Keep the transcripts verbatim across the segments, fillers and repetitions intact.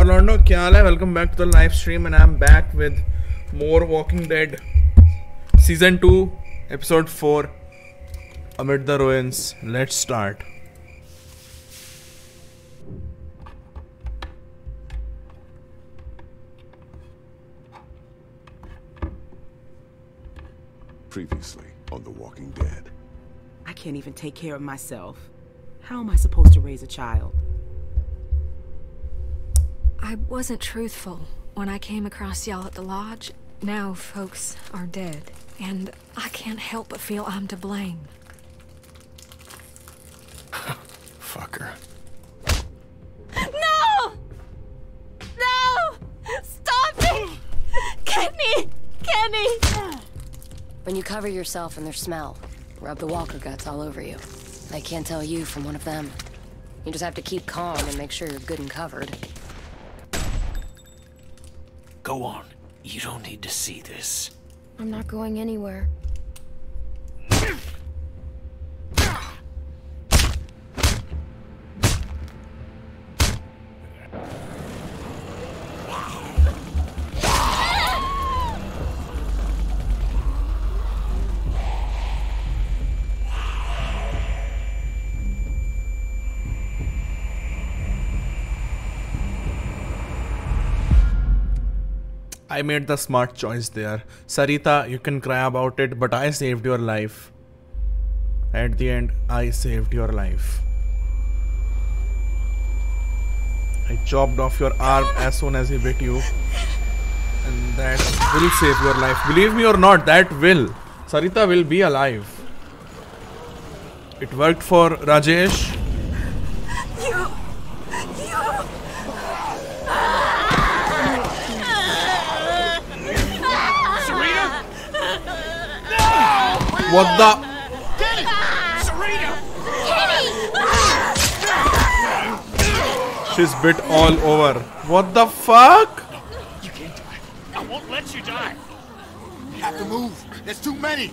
Orlando, kya haal hai? Welcome back to the live stream, and I'm back with more Walking Dead Season two, Episode four, Amid the Ruins. Let's start. Previously on The Walking Dead. I can't even take care of myself. How am I supposed to raise a child? I wasn't truthful when I came across y'all at the lodge. Now folks are dead, and I can't help but feel I'm to blame. Fucker. No! No! Stop me! Kenny! Kenny! When you cover yourself in their smell, rub the walker guts all over you. They can't tell you from one of them. You just have to keep calm and make sure you're good and covered. Go on. You don't need to see this. I'm not going anywhere. I made the smart choice there. Sarita, you can cry about it, but I saved your life. At the end, I saved your life. I chopped off your arm as soon as he bit you. And that will save your life. Believe me or not, that will. Sarita will be alive. It worked for Rajesh. You... What the? Kenny! Serena! She's bit all over. What the fuck? You can't die. I won't let you die. You have to move. There's too many.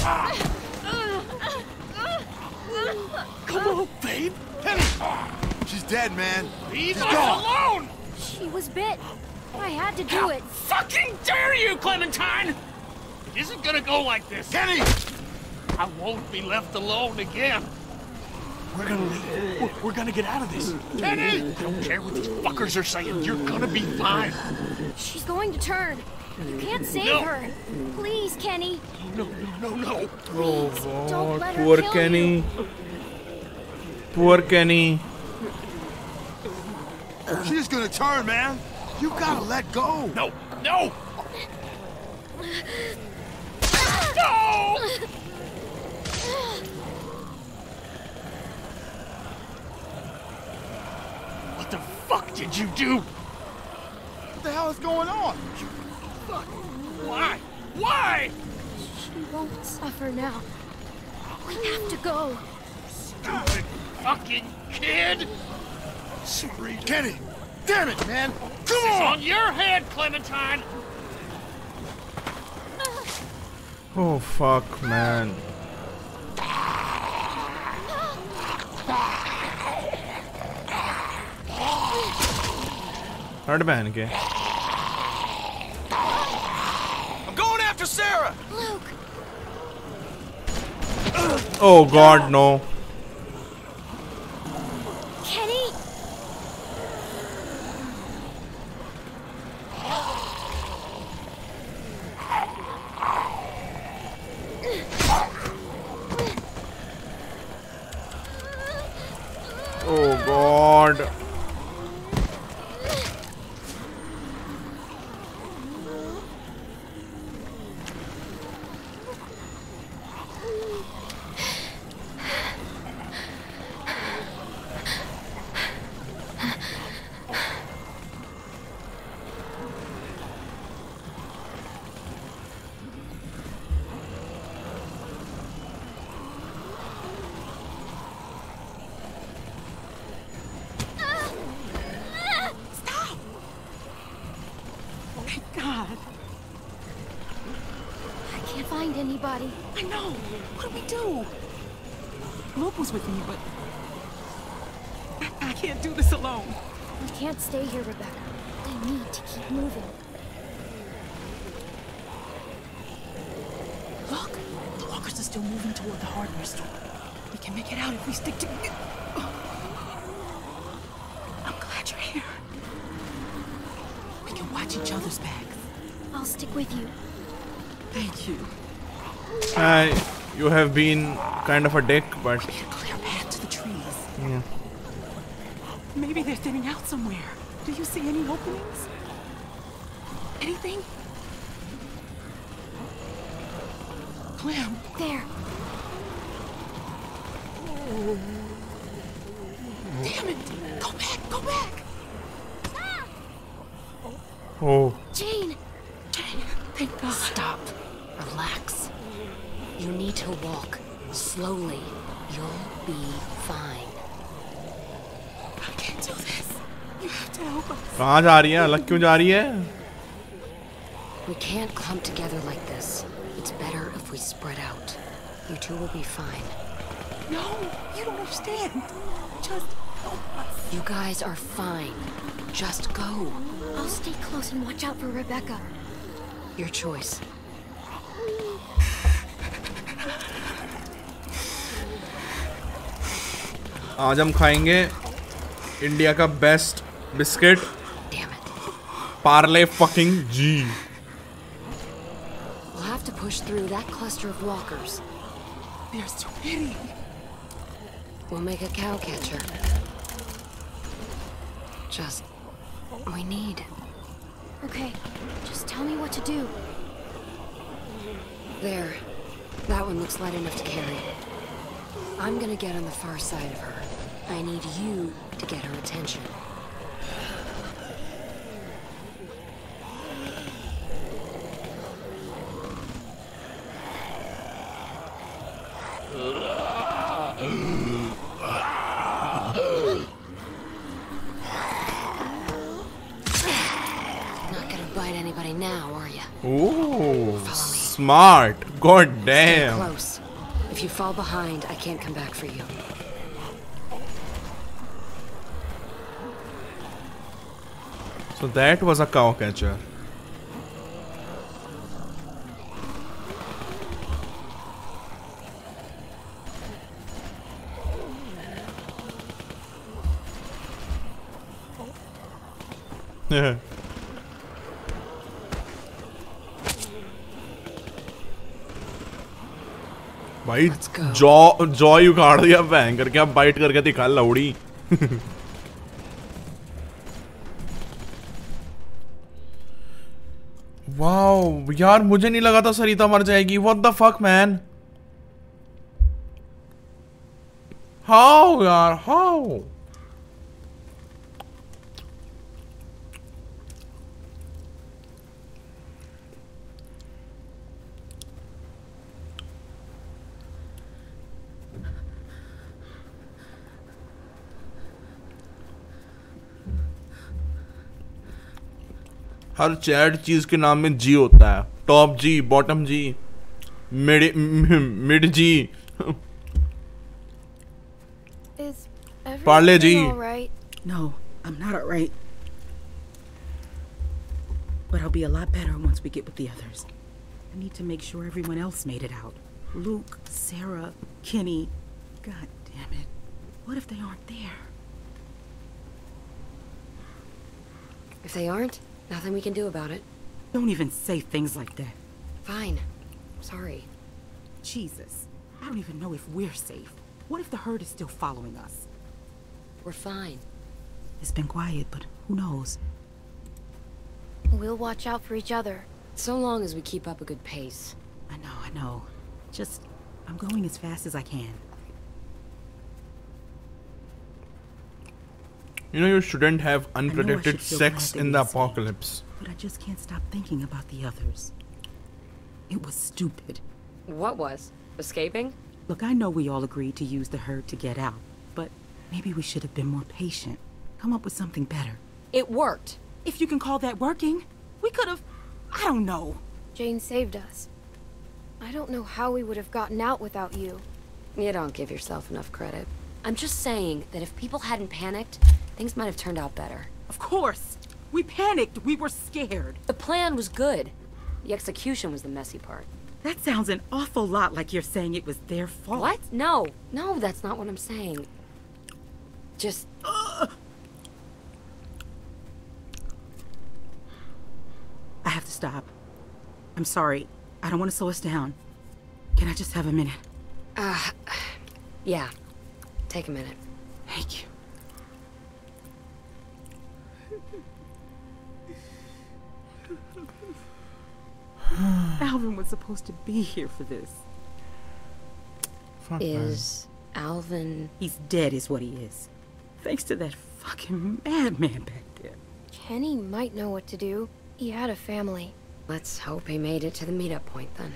Come on, babe. Kenny! She's dead, man. Leave She's us gone. alone! She was bit. I had to do How it. fucking dare you, Clementine! It isn't gonna go like this. Kenny! I won't be left alone again. We're gonna leave. We're, we're gonna get out of this. Kenny! I don't care what these fuckers are saying. You're gonna be fine. She's going to turn. You can't save No. her. Please, Kenny. No, no, no, no. Oh Don't god, let her poor kill Kenny. you. Poor Kenny. She's gonna turn, man. You gotta let go. No, no! No! What the fuck did you do? What the hell is going on? Fuck. Why? Why? She won't suffer now. We have to go. Stupid fucking kid! Serena. Kenny! Damn it, man! Come It's on! on your head, Clementine! Oh fuck, man. Hard man, okay. I'm going after Sarah! Luke, Oh god, no. Kenny? Oh god. find anybody. I know. What do we do? Luke was with me, but I, I can't do this alone. We can't stay here, Rebecca. we need to keep moving. Look, the walkers are still moving toward the hardware store. We can make it out if we stick together. I'm glad you're here. We can watch each other's backs. I'll stick with you. Thank you. Uh, you have been kind of a dick, but We can clear a path to the trees. yeah. Maybe they're thinning out somewhere. Do you see any openings? Anything? Clem. There. Damn it! Go back! Go back! Oh, Jane! Jane, thank God. Stop. Relax. You need to walk slowly. You'll be fine. I can't do this. You have to help us. कहाँ जा रही है? अलग क्यों जा रही है? We can't clump together like this. It's better if we spread out. You two will be fine. No, you don't understand. Just help us. You guys are fine. Just go. I'll stay close and watch out for Rebecca. Your choice. आज हम खाएंगे India का best biscuit Damn it. Parle fucking G. We'll have to push through that cluster of walkers. There's too many. We'll make a cow catcher. Just... we need... Okay, just tell me what to do. There. That one looks light enough to carry. I'm gonna get on the far side of her. I need you to get her attention. Not gonna bite anybody now, are ya? Ooh, smart. God Stay damn. close. If you fall behind, I can't come back for you. So that was a cow catcher. Yeah. भाई jaw jaw you काट दिया bang करके अब bite करके दिखा लौड़ी. Wow यार मुझे नहीं लगा था सरिता मर जाएगी. What the fuck man. How यार हाउ. हर चैट चीज के नाम में जी होता है. Top G, bottom G, mid mid G. Is Parle ji. everything all right? No, I'm not alright. But I'll be a lot better once we get with the others. I need to make sure everyone else made it out. Luke, Sarah, Kenny. God damn it. What if they aren't there? If they aren't, nothing we can do about it. Don't even say things like that. Fine. Sorry. Jesus. I don't even know if we're safe. What if the herd is still following us? We're fine. It's been quiet, but who knows? We'll watch out for each other. So long as we keep up a good pace. I know, I know. Just, I'm going as fast as I can. You know you shouldn't have I know I unprotected should feel sex glad they in the didn't stay, apocalypse. But I just can't stop thinking about the others. It was stupid. What was? Escaping? Look, I know we all agreed to use the herd to get out, but maybe we should have been more patient. Come up with something better. It worked. If you can call that working, we could have... I don't know. Jane saved us. I don't know how we would have gotten out without you. You don't give yourself enough credit. I'm just saying that if people hadn't panicked, things might have turned out better. Of course. We panicked. We were scared. The plan was good. The execution was the messy part. That sounds an awful lot like you're saying it was their fault. What? No. No, that's not what I'm saying. Just... I have to stop. I'm sorry. I don't want to slow us down. Can I just have a minute? Uh, yeah. Take a minute. Thank you. Alvin was supposed to be here for this. Fuck, Is Alvin... He's dead is what he is. Thanks to that fucking madman back there. Kenny might know what to do. He had a family. Let's hope he made it to the meetup point then.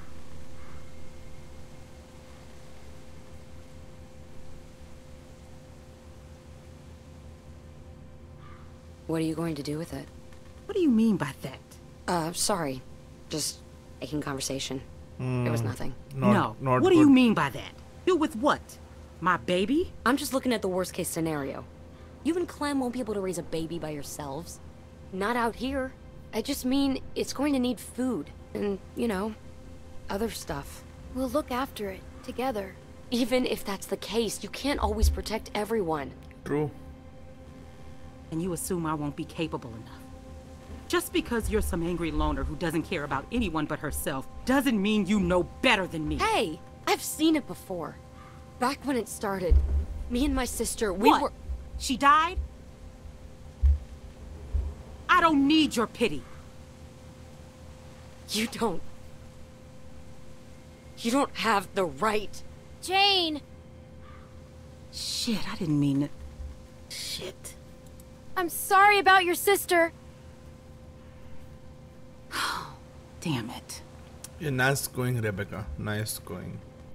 What are you going to do with it? What do you mean by that? Uh, sorry. Just making conversation. man. It was nothing. Not, no. Not what good. do you mean by that? Do with what? My baby? I'm just looking at the worst case scenario. You and Clem won't be able to raise a baby by yourselves. Not out here. I just mean it's going to need food. And, you know, other stuff. We'll look after it, together. Even if that's the case, you can't always protect everyone. True. And you assume I won't be capable enough. Just because you're some angry loner who doesn't care about anyone but herself doesn't mean you know better than me. Hey, I've seen it before. Back when it started, me and my sister, we What? were... She died? I don't need your pity. You don't... You don't have the right. Jane! Shit, I didn't mean it. Shit. I'm sorry about your sister. Damn it. Yeah, nice going, Rebecca. Nice going.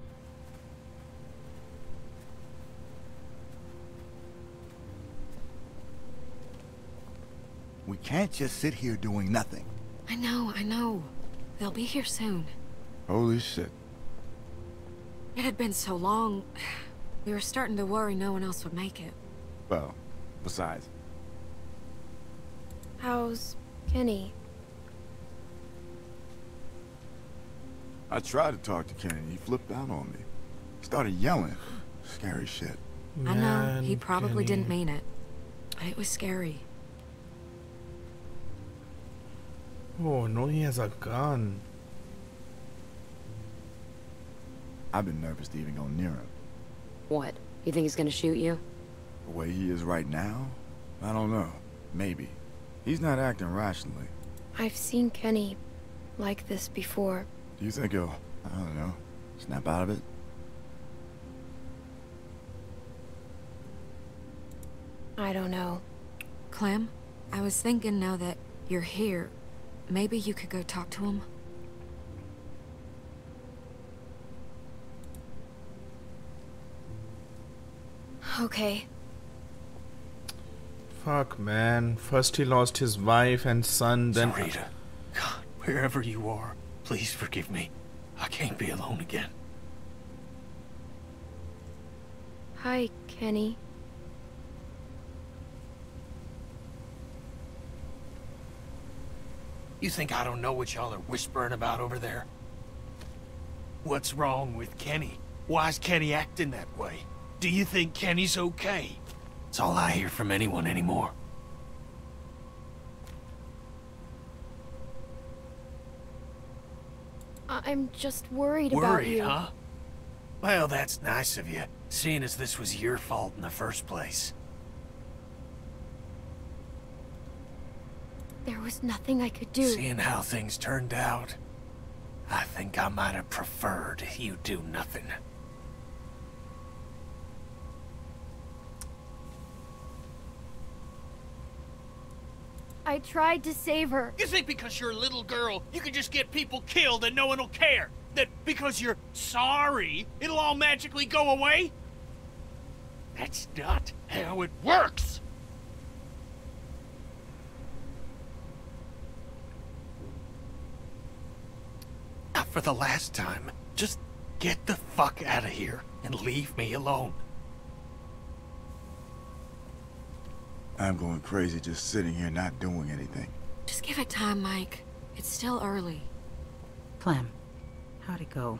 We can't just sit here doing nothing. I know, I know. They'll be here soon. Holy shit. It had been so long. We were starting to worry no one else would make it. Well, besides. How's Kenny? I tried to talk to Kenny. He flipped out on me. Started yelling. Scary shit. I know, he Man, probably Kenny. didn't mean it. But it was scary. Oh no, he has a gun. I've been nervous to even go near him. What? You think he's gonna shoot you? The way he is right now? I don't know. Maybe. He's not acting rationally. I've seen Kenny like this before. Do you think he'll, I don't know, snap out of it? I don't know. Clem, I was thinking now that you're here, maybe you could go talk to him? Okay. Fuck, man. First he lost his wife and son, then... Sarita, God, wherever you are, please forgive me. I can't be alone again. Hi, Kenny. You think I don't know what y'all are whispering about over there? What's wrong with Kenny? Why's Kenny acting that way? Do you think Kenny's okay? That's all I hear from anyone anymore. I- I'm just worried about Worried, you. huh? Well, that's nice of you, seeing as this was your fault in the first place. There was nothing I could do. Seeing how things turned out, I think I might have preferred you do nothing. I tried to save her. You think because you're a little girl, you can just get people killed and no one will care? That because you're sorry, it'll all magically go away? That's not how it works! Now, for the last time, just get the fuck out of here and leave me alone. I'm going crazy just sitting here not doing anything. Just give it time, Mike. It's still early. Clem, how'd it go?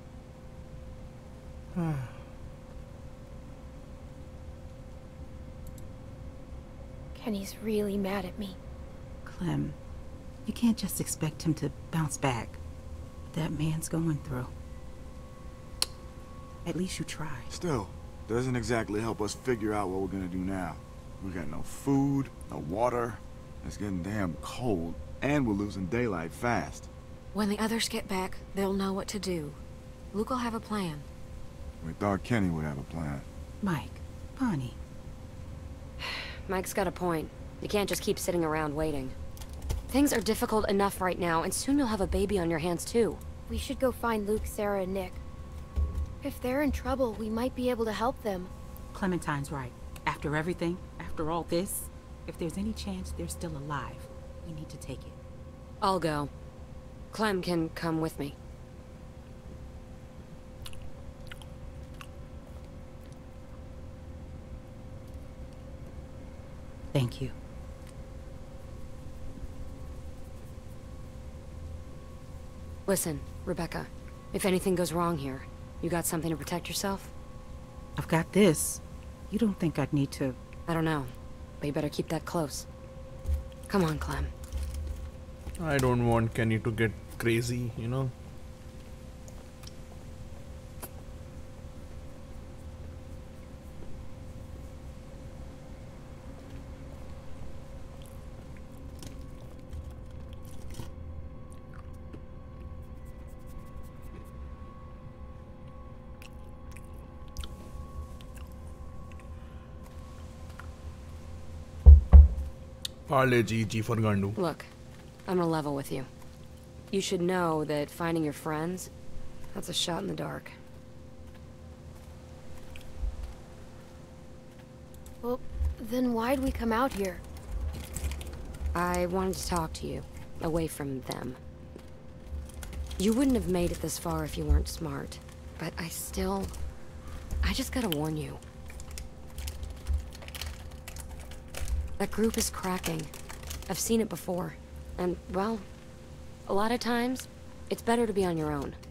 Kenny's really mad at me. Clem, you can't just expect him to bounce back. That man's going through. At least you try. Still, doesn't exactly help us figure out what we're gonna do now. We got no food, no water. It's getting damn cold, and we're losing daylight fast. When the others get back, they'll know what to do. Luke will have a plan. We thought Kenny would have a plan. Mike, Bonnie. Mike's got a point. You can't just keep sitting around waiting. Things are difficult enough right now, and soon you'll have a baby on your hands too. We should go find Luke, Sarah, and Nick. If they're in trouble, we might be able to help them. Clementine's right. After everything, after all this, if there's any chance they're still alive, we need to take it. I'll go. Clem can come with me. Thank you. Listen, Rebecca, if anything goes wrong here, you got something to protect yourself? I've got this. You don't think I'd need to... I don't know, but you better keep that close. Come on, Clem. I don't want Kenny to get crazy, you know. Parle G, G for Gandu. Look, I'm gonna level with you. You should know that finding your friends, that's a shot in the dark. Well, then why'd we come out here? I wanted to talk to you, away from them. You wouldn't have made it this far if you weren't smart, but I still... I just gotta warn you. That group is cracking. I've seen it before. And, well, a lot of times, it's better to be on your own.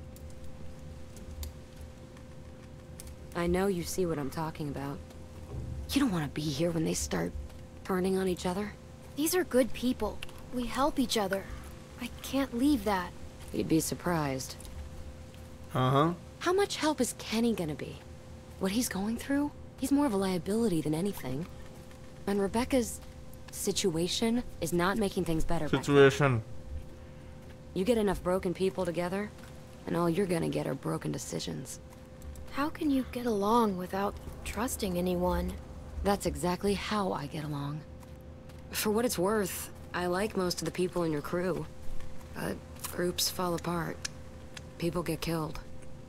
I know you see what I'm talking about. You don't want to be here when they start turning on each other. These are good people. We help each other. I can't leave that. You'd be surprised. Uh-huh. How much help is Kenny gonna be? What he's going through? He's more of a liability than anything. And Rebecca's situation is not making things better. Situation. You get enough broken people together, and all you're gonna get are broken decisions. How can you get along without trusting anyone? That's exactly how I get along. For what it's worth, I like most of the people in your crew. But groups fall apart. People get killed.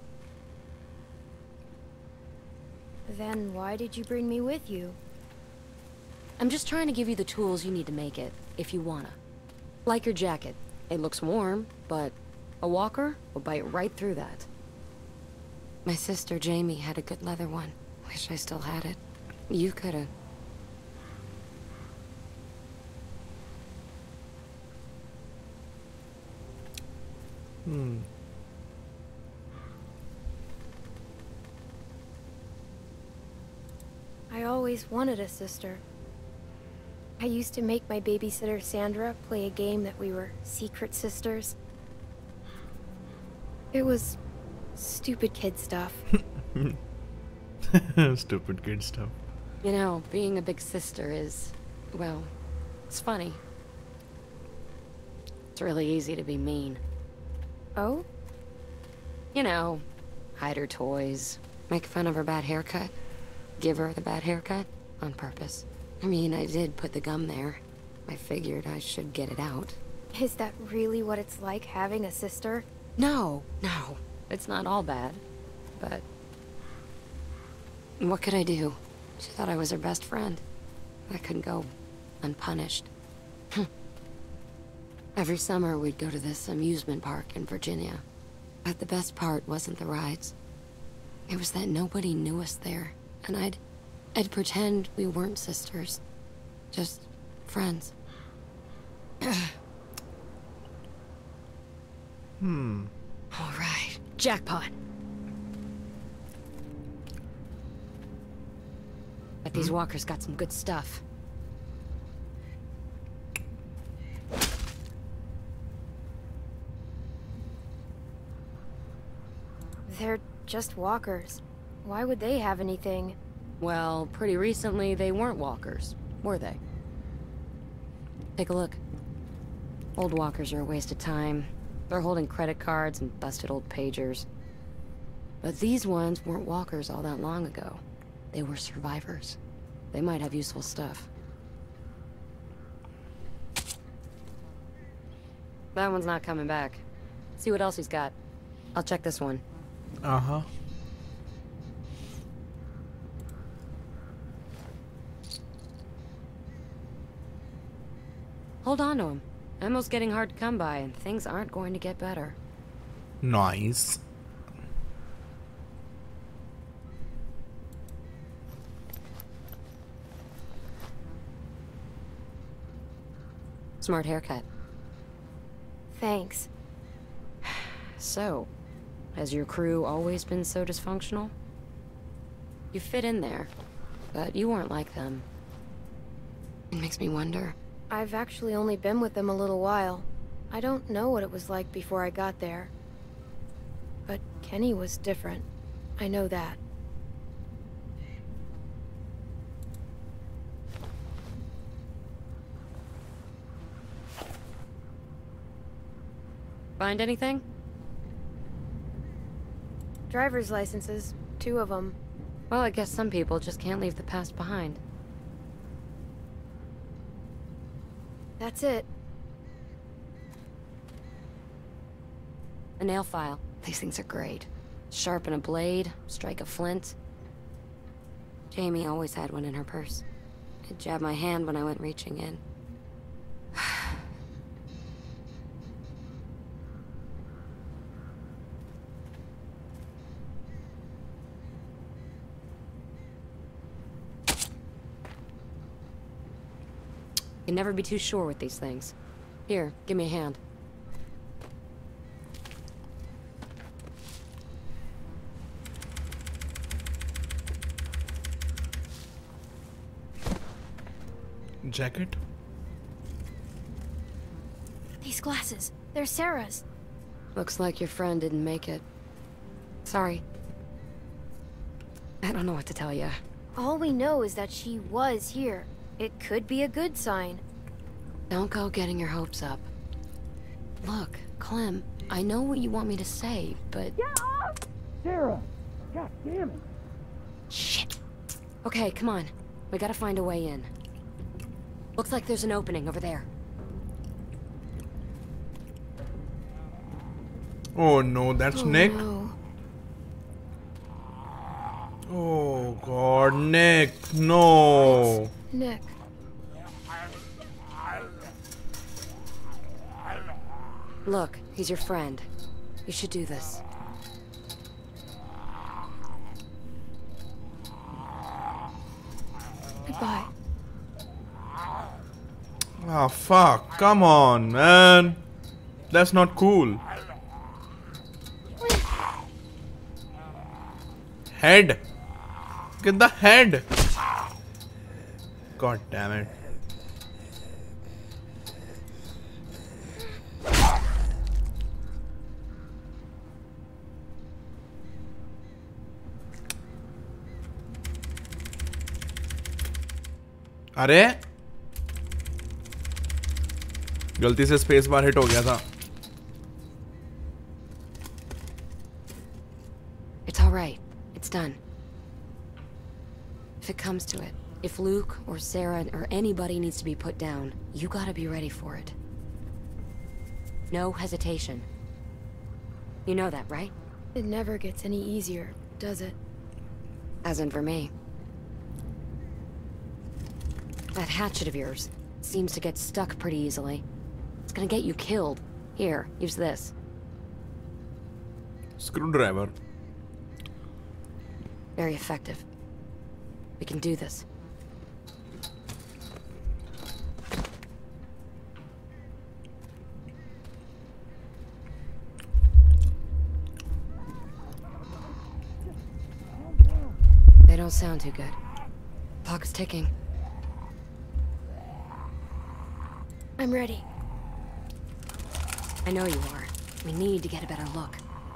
Then why did you bring me with you? I'm just trying to give you the tools you need to make it, if you wanna. Like your jacket. It looks warm, but a walker will bite right through that. My sister Jamie had a good leather one. Wish I still had it. You coulda. Hmm. I always wanted a sister. I used to make my babysitter Sandra play a game that we were secret sisters. It was stupid kid stuff. Stupid kid stuff. You know, being a big sister is, well, it's funny. It's really easy to be mean. Oh? You know, hide her toys, make fun of her bad haircut, give her the bad haircut on purpose. I mean, I did put the gum there. I figured I should get it out. Is that really what it's like having a sister? No, no, it's not all bad. But what could I do? She thought I was her best friend. I couldn't go unpunished. Every summer we'd go to this amusement park in Virginia. But the best part wasn't the rides. It was that nobody knew us there, and I'd... I'd pretend we weren't sisters. Just friends. Hmm. All right. Jackpot. Bet these walkers got some good stuff. They're just walkers. Why would they have anything? Well, pretty recently they weren't walkers, were they? Take a look. Old walkers are a waste of time. They're holding credit cards and busted old pagers. But these ones weren't walkers all that long ago. They were survivors. They might have useful stuff. That one's not coming back. See what else he's got. I'll check this one. Uh-huh. Hold on to him. Ammo's getting hard to come by, and things aren't going to get better. Nice. Smart haircut. Thanks. So, has your crew always been so dysfunctional? You fit in there, but you weren't like them. It makes me wonder. I've actually only been with them a little while. I don't know what it was like before I got there. But Kenny was different. I know that. Find anything? Driver's licenses. Two of them. Well, I guess some people just can't leave the past behind. That's it. A nail file. These things are great. Sharpen a blade, strike a flint. Jamie always had one in her purse. It jabbed my hand when I went reaching in. You can never be too sure with these things. Here, give me a hand. Jacket? These glasses. They're Sarah's. Looks like your friend didn't make it. Sorry. I don't know what to tell you. All we know is that she was here. It could be a good sign. Don't go getting your hopes up. Look, Clem, I know what you want me to say, but... Get off! Sarah! God damn it! Shit. Okay, come on. We gotta find a way in. Looks like there's an opening over there. Oh no, that's Oh, Nick. no. Oh god, Nick, no. Nick. Look, he's your friend. You should do this. Goodbye. Ah, fuck. Come on, man. That's not cool. Head. Get the head. God damn it. अरे गलती से space bar hit हो गया था. It's all right. It's done. If it comes to it, if Luke or Sarah or anybody needs to be put down, you gotta be ready for it. No hesitation. You know that, right? It never gets any easier, does it? As in for me. That hatchet of yours seems to get stuck pretty easily. It's gonna get you killed. Here, use this. Screwdriver. Very effective. We can do this. don't sound too good. Clock's ticking. I'm ready. I know you are. We need to get a better look.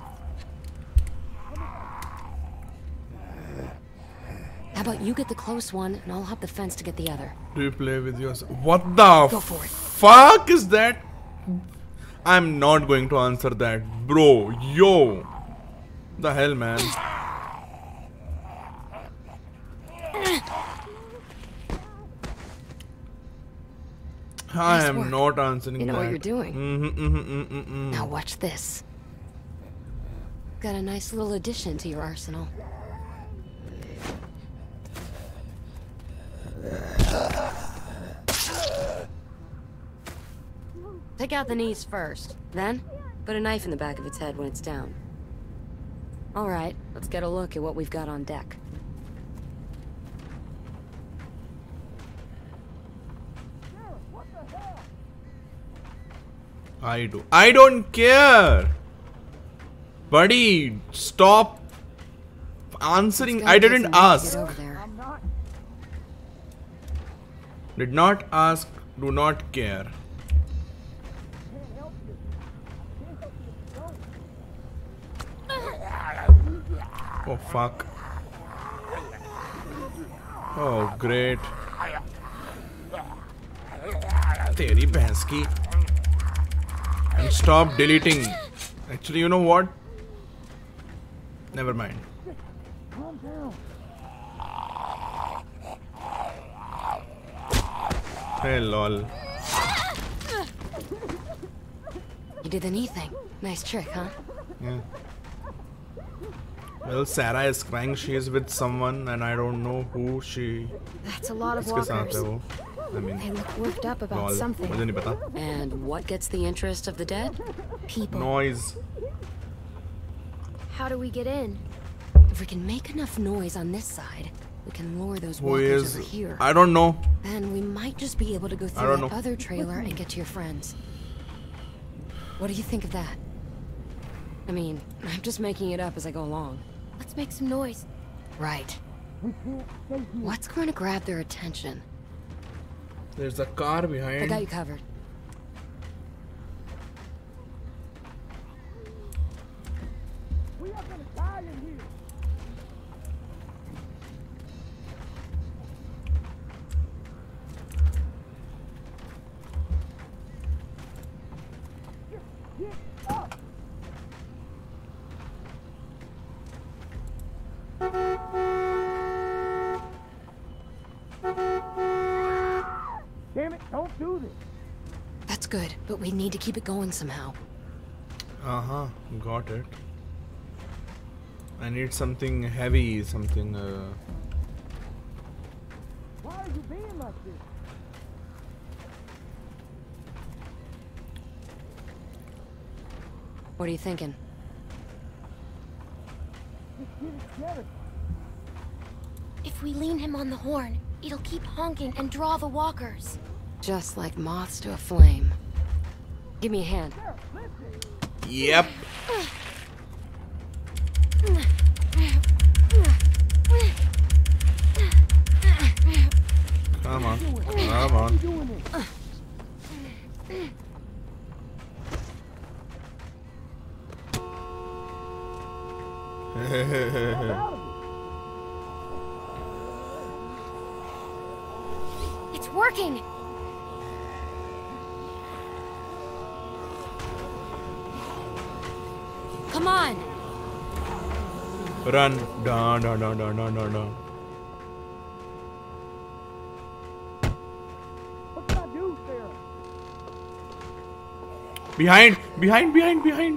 How about you get the close one, and I'll hop the fence to get the other. Do you play with yourself? What the Go for it. fuck is that? I'm not going to answer that, bro. Yo, the hell, man. I Nice am work. not answering You know that. what you're doing. Mm-hmm, mm-hmm, mm-hmm, mm-hmm. Now watch this. Got a nice little addition to your arsenal. Take out the knees first. Then, put a knife in the back of its head when it's down. Alright, let's get a look at what we've got on deck. I do. I don't care. Buddy, stop answering. It's gonna I take didn't some work to ask. get over there. Did not ask. Do not care. Oh fuck. Oh great. Teri bhais ki. And stop deleting. Actually, you know what? Never mind. Hey lol. You did the knee thing. Nice trick, huh? Yeah. Well, Sarah is crying. She is with someone, and I don't know who she. That's a lot of किसके साथ walkers. है वो? I mean, They look worked up about lol. something. मुझे नहीं पता. And what gets the interest of the dead? People. Noise. How do we get in? If we can make enough noise on this side, we can lure those Who walkers is? over here. I don't know. Then we might just be able to go I through don't that know. other trailer and get to your friends. What do you think of that? I mean, I'm just making it up as I go along. Let's make some noise. Right. What's going to grab their attention? There's a car I behind. got you covered. We are gonna die in here. Damn it, don't do this. That's good, but we need to keep it going somehow. Uh huh. Got it. I need something heavy, something. Uh... Why are you being like this? What are you thinking? Just get it together. If we lean him on the horn, it'll keep honking and draw the walkers. Just like moths to a flame. Give me a hand. Yep. Come on. Come on. It's working! Come on! Run. Dun, dun, dun, dun, dun, dun, dun. What can I do, Sarah? Behind. Behind. Behind. Behind.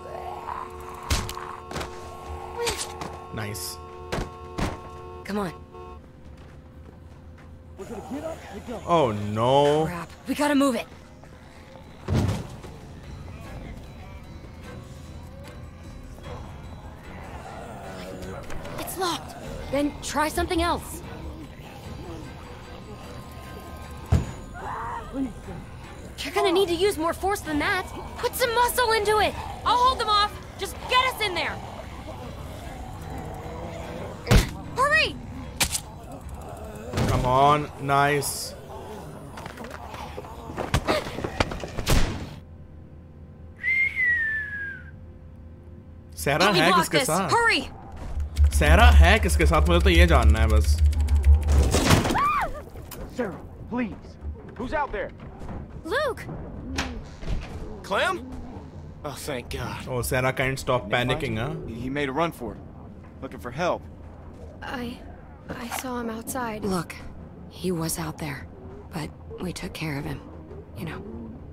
Nice. Come on. We're gonna get up and go. Oh no. Crap. We gotta move it. It's locked. Then try something else. You're gonna need to use more force than that. Put some muscle into it. I'll hold them off. Just get us in there. Hurry! Come on, nice. Sarah Help me है block किसके this. साथ? Hurry! Sarah है किसके साथ? मुझे तो ये जानना है बस. Sarah, please. Who's out there? Luke! Clem? Oh, thank God. Oh, Sarah can't stop panicking, huh? He made a run for it. Looking for help. I... I saw him outside. Look, he was out there, but we took care of him. You know.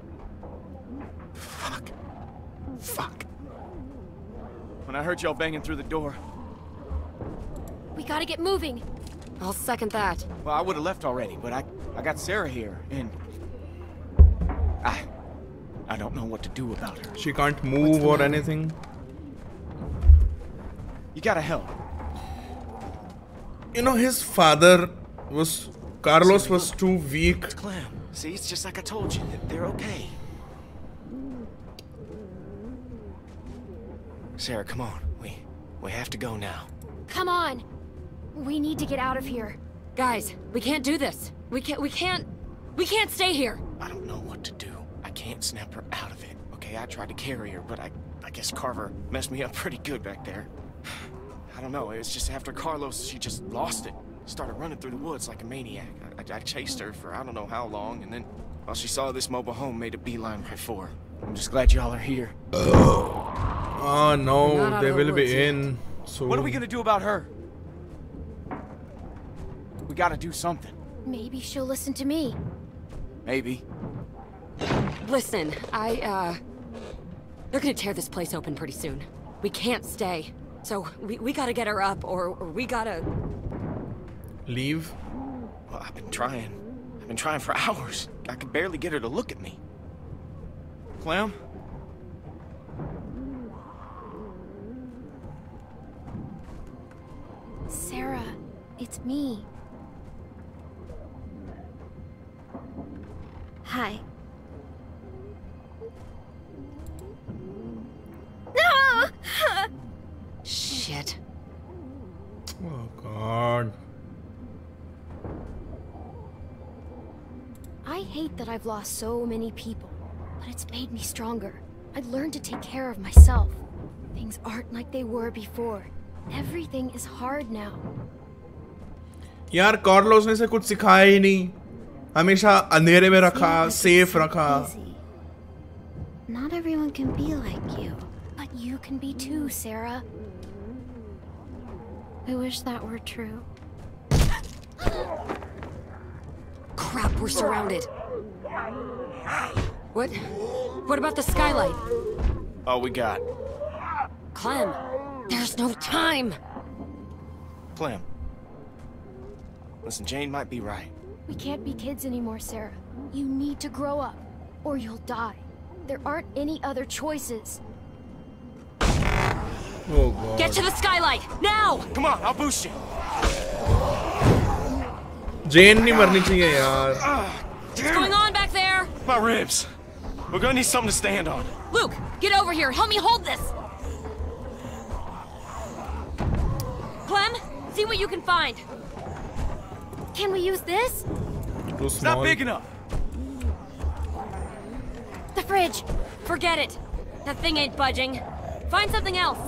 Fuck. Fuck. When I heard y'all banging through the door, We gotta get moving. I'll second that. well, I would have left already, but I, I got Sarah here, and I, I don't know what to do about her. She can't move or anything. You gotta help. You know, his father was... Carlos was too weak. It's Clem. See, it's just like I told you. They're okay. Sarah, come on. We, we have to go now. Come on. We need to get out of here. Guys, we can't do this. We can't, we can't, we can't stay here. I don't know what to do. I can't snap her out of it. Okay, I tried to carry her, but I, I guess Carver messed me up pretty good back there. I don't know. It's just after Carlos, she just lost it. Started running through the woods like a maniac. I, I, I chased her for I don't know how long, and then, while she saw this mobile home, made a beeline right for her. I'm just glad y'all are here. Oh no, Not out they of the will be woods yet. in. So What are we gonna do about her? We gotta do something. Maybe she'll listen to me. Maybe. Listen, I, uh... they're gonna tear this place open pretty soon. We can't stay. So, we, we gotta get her up, or, or we gotta... leave? Well, I've been trying. I've been trying for hours. I could barely get her to look at me. Clem? Sarah, it's me. Hi. No! Shit. Oh god. I hate that I've lost so many people, but it's made me stronger. I've learned to take care of myself. Things aren't like they were before. Everything is hard now. यार Carlos ने से कुछ सिखाया ही नहीं. हमेशा अंधेरे में रखा, सेफ रखा. Easy. Not everyone can be like you, but you can be too, Sarah. I wish that were true. Crap, we're surrounded. What? What about the skylight? All we got. Clem, there's no time. Clem. Listen, Jane might be right. We can't be kids anymore, Sarah. You need to grow up, or you'll die. There aren't any other choices. Oh god. Get to the skylight, now! Come on, I'll boost you. Jane नहीं मरनी चाहिए यार. What's going on back there? My ribs. We're gonna need something to stand on. Luke, get over here. Help me hold this. Clem, see what you can find. Can we use this? Too It's not small. big enough. The fridge. Forget it. That thing ain't budging. Find something else.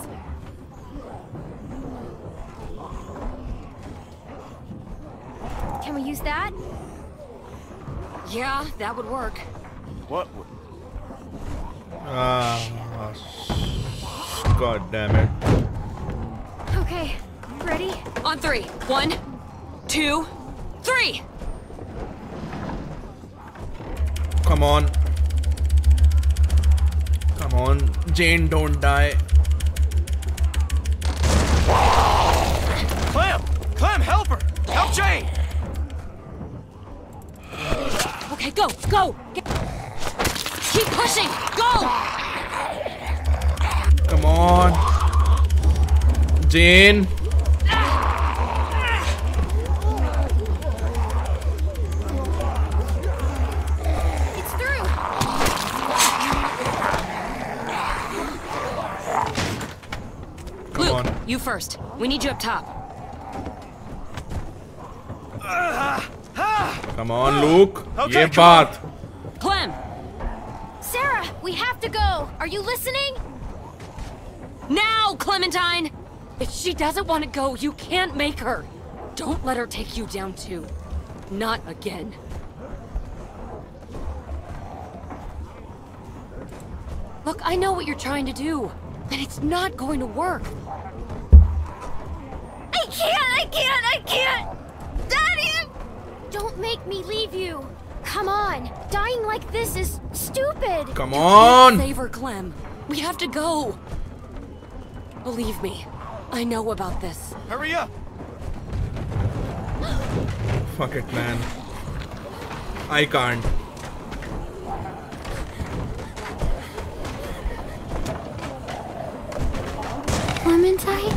Can we use that? Yeah, that would work. What? would- Ah, god damn it. Okay, ready? On three. One, two, three! Come on. Come on. Jane, don't die. Clem! Clem, help her! Help Jane! Okay, go, go! Get... Keep pushing! Go! Come on. Jane. It's through. Come Luke, on. you first. We need you up top. Ah, Come on, Luke. Okay, ये come बात. Clem! Sarah, we have to go. Are you listening? Now, Clementine! If she doesn't want to go, you can't make her. Don't let her take you down too. Not again. Look, I know what you're trying to do, and it's not going to work. I can't, I can't, I can't! Daddy! Don't make me leave you. Come on. Dying like this is stupid. Come on. Save her, Clem. We have to go. Believe me, I know about this. Hurry up! Fuck it, man. I can't. Clementine?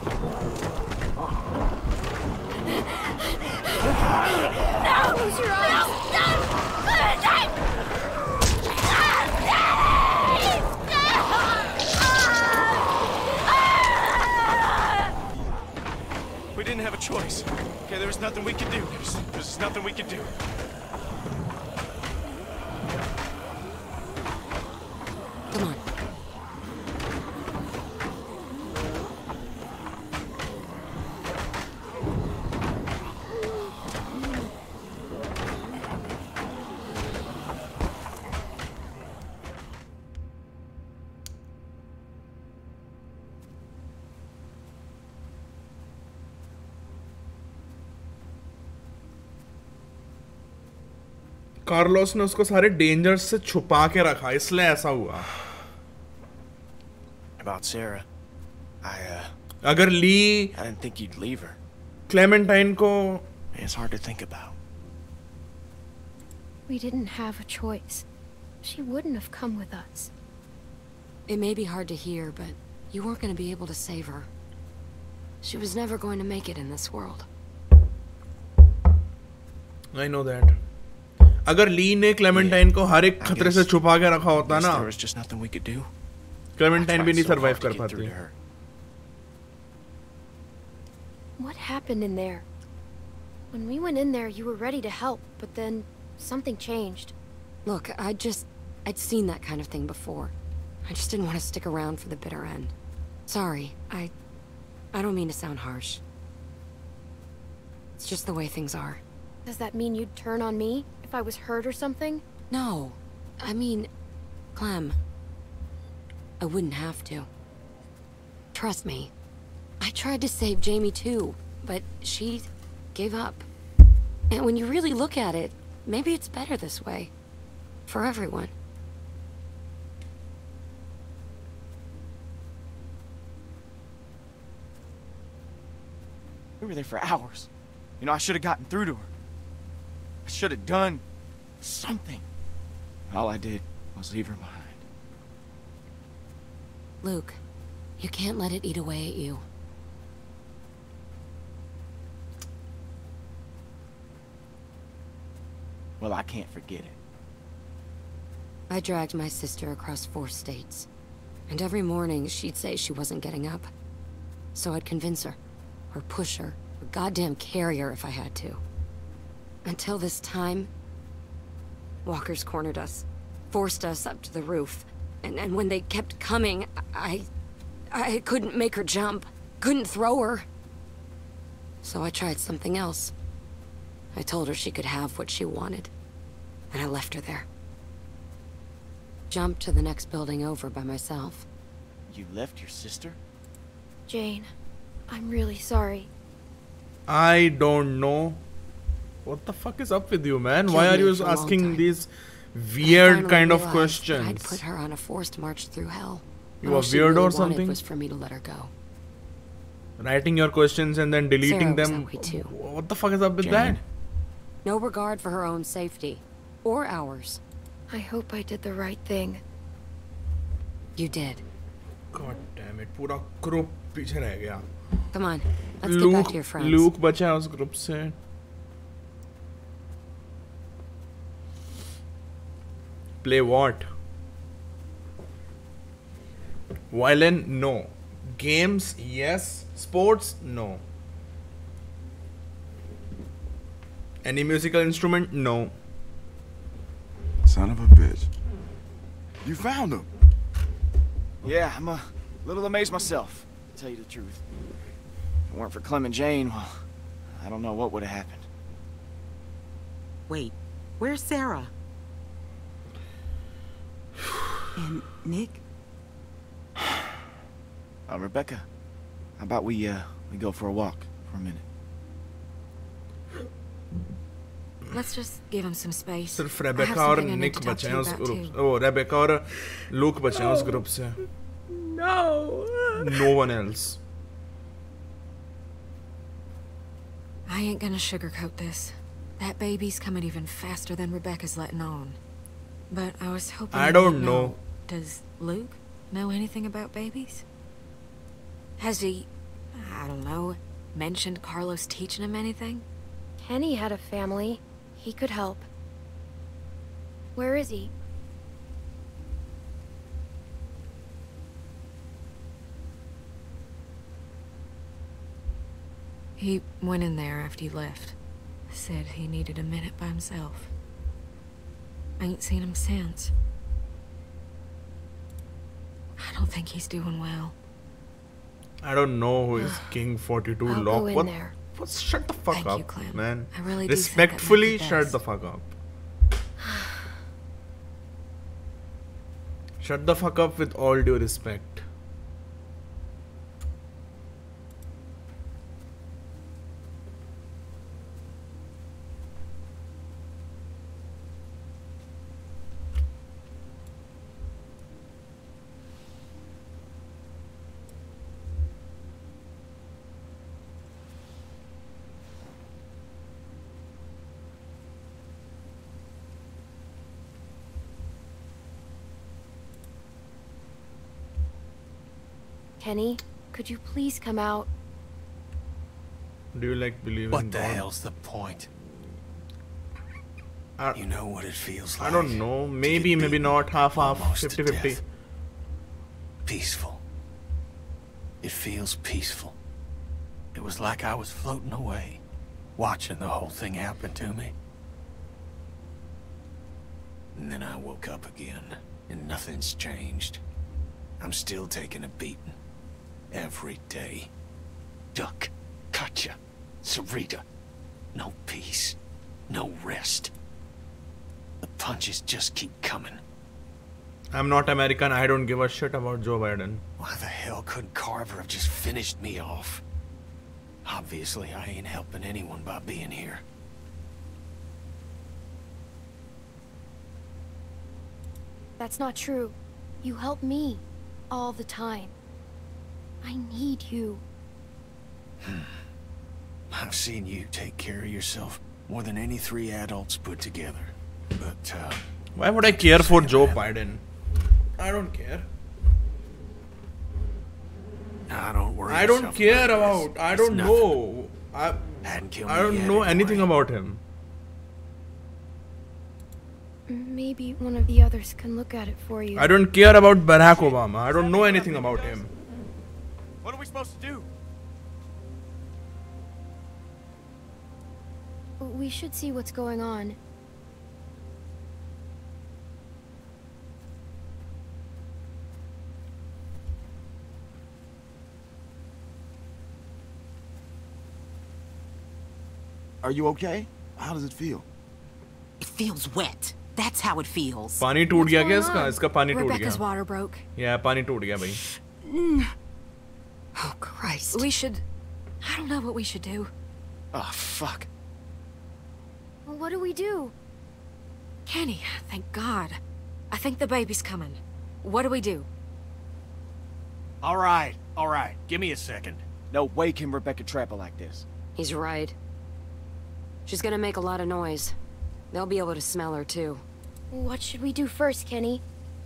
No! Close your eyes! No! No! Clementine! We didn't have a choice. Okay, there was nothing we could do. There's, there's nothing we could do. Come on. Carlos ने उसको सारे dangers से छुपा के रखा, इसलिए ऐसा हुआ. About Sarah, I, uh... अगर Lee I didn't think you'd leave her. Clementine को It's hard to think about. We didn't have a choice. She wouldn't have come with us. It may be hard to hear, but you weren't going to be able to save her. She was never going to make it in this world. I know that. अगर ली ने Clementine को हर एक खतरे से छुपा के रखा होता ना, There was just nothing we could do. Clementine भी नहीं I tried so survive hard to कर get पाती. through to her. What happened in there? When we went in there, you were ready to help, but then something changed. Look, I just... I'd seen that kind of thing before. I just didn't want to stick around for the bitter end. Sorry, I... I don't mean to sound harsh. It's just the way things are. Does that mean you'd turn on me if I was hurt or something? No. I mean... Clem. I wouldn't have to. Trust me. I tried to save Jamie too, but she gave up. And when you really look at it, maybe it's better this way. For everyone. We were there for hours. You know, I should have gotten through to her. I should have done something. All I did was leave her behind. Luke, you can't let it eat away at you. Well, I can't forget it. I dragged my sister across four states. And every morning, she'd say she wasn't getting up. So I'd convince her. Or push her. Or goddamn carry her if I had to. Until this time... Walkers cornered us. Forced us up to the roof. And, and when they kept coming, I... I couldn't make her jump. Couldn't throw her. So I tried something else. I told her she could have what she wanted. And I left her there. Jumped to the next building over by myself. You left your sister? Jane, I'm really sorry. I don't know. What the fuck is up with you, man? Killed Why are me you for a long asking time. these I weird finally kind of realized that questions? I'd put her on a forced march through hell. You All are she weird really or wanted something? was for me to let her go. Writing your questions and then deleting Sarah was them. that way too. What the fuck is up with Jane. that? No regard for her own safety. Or ours. I hope I did the right thing. You did. God damn it, पूरा group पीछे रह गया. Come on, let's get back to your friends. Luke बचा है उस group से. Play what? Violin? No. Games? Yes. Sports? No. Any musical instrument? No. Son of a bitch. You found him. Yeah, I'm a little amazed myself, to tell you the truth. If it weren't for Clem and Jane, well, I don't know what would have happened. Wait, where's Sarah? And Nick? Uh, Rebecca, how about we, uh, we go for a walk for a minute? Let's just give him some space. सिर्फ Rebecca और Nick बचे हैं उस group ओ Rebecca और Luke बचे हैं उस ग्रुप से. No. No one else. I ain't gonna sugarcoat this. That baby's coming even faster than Rebecca's letting on. But I was hoping. I don't know. know. Does Luke know anything about babies? Has he, I don't know, mentioned Carlos teaching him anything? Kenny had a family. He could help. Where is he? He went in there after you left. Said he needed a minute by himself. I ain't seen him since. I don't think he's doing well. I don't know who is King forty-two I'll Lock. go in What? there. What? Shut the fuck Thank up, you, Clem. man. I really do think that might be Respectfully, shut best. the fuck up. Shut the fuck up with all due respect. Kenny, could you please come out? Do you like believe in What the God? hell's the point? I, You know what it feels like. I don't know. to Maybe, get maybe beaten not. Half, half. almost to fifty fifty. death. Peaceful. It feels peaceful. It was like I was floating away, watching the whole thing happen to me. And then I woke up again, and nothing's changed. I'm still taking a beating. Every day. Duck, Katjaa, Sarita. No peace. No rest. The punches just keep coming. I'm not American. I don't give a shit about Joe Biden. Why the hell couldn't Carver have just finished me off? Obviously, I ain't helping anyone by being here. That's not true. You help me. All the time. I need you. I've seen you take care of yourself more than any three adults put together. But, uh... Why would I care for Joe Biden? I don't care. I don't worry. I don't yourself care about about. this. I It's don't nothing. know. I. Hadn't killed I me don't yet know anyway. anything about him. Maybe one of the others can look at it for you. I don't care about Barack Obama. I don't know anything about him. What are we supposed to do? We should see what's going on. Are you okay? How does it feel? It feels wet. That's how it feels. पानी टूट गया क्या इसका? इसका पानी टूट Rebecca's गया. water broke. Yeah, पानी टूट गया भाई. Oh, Christ. We should... I don't know what we should do. Oh, fuck. Well, what do we do? Kenny, thank God. I think the baby's coming. What do we do? All right, all right. Give me a second. No way can Rebecca trap her like this. He's right. She's gonna make a lot of noise. They'll be able to smell her, too. What should we do first, Kenny?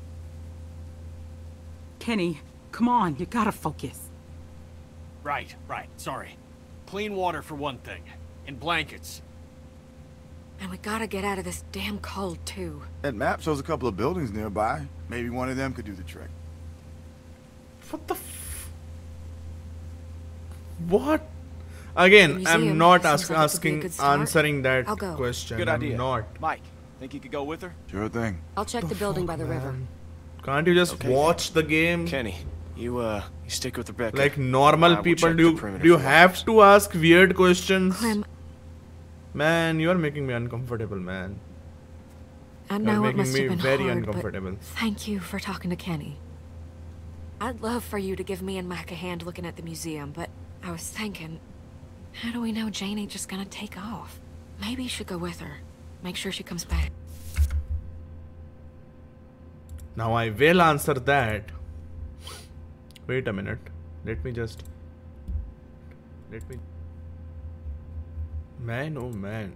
Kenny, come on. You gotta focus. Right, right. Sorry. Clean water for one thing. And blankets. And we gotta get out of this damn cold, too. That map shows a couple of buildings nearby. Maybe one of them could do the trick. What the f... What? Again, The I'm museum not seems ask, like it could be a asking, good start. answering that I'll go. question. Good I'm idea. not. Mike, think you could go with her? Sure thing. I'll check the building by the river. Can't you just Okay. watch the game? Kenny, you uh, you stick with Rebecca. Like normal I will people, check do the you, perimeter do you for have walkers. to ask weird questions? Clem, Man, you are making me uncomfortable, man. I You're know it making must me have been very hard, uncomfortable. but thank you for talking to Kenny. I'd love for you to give me and Mac a hand looking at the museum, but I was thinking, how do we know Jane ain't just gonna take off? Maybe you should go with her. Make sure she comes back. Now I will answer that. Wait a minute. Let me just... Let me... Man, oh man.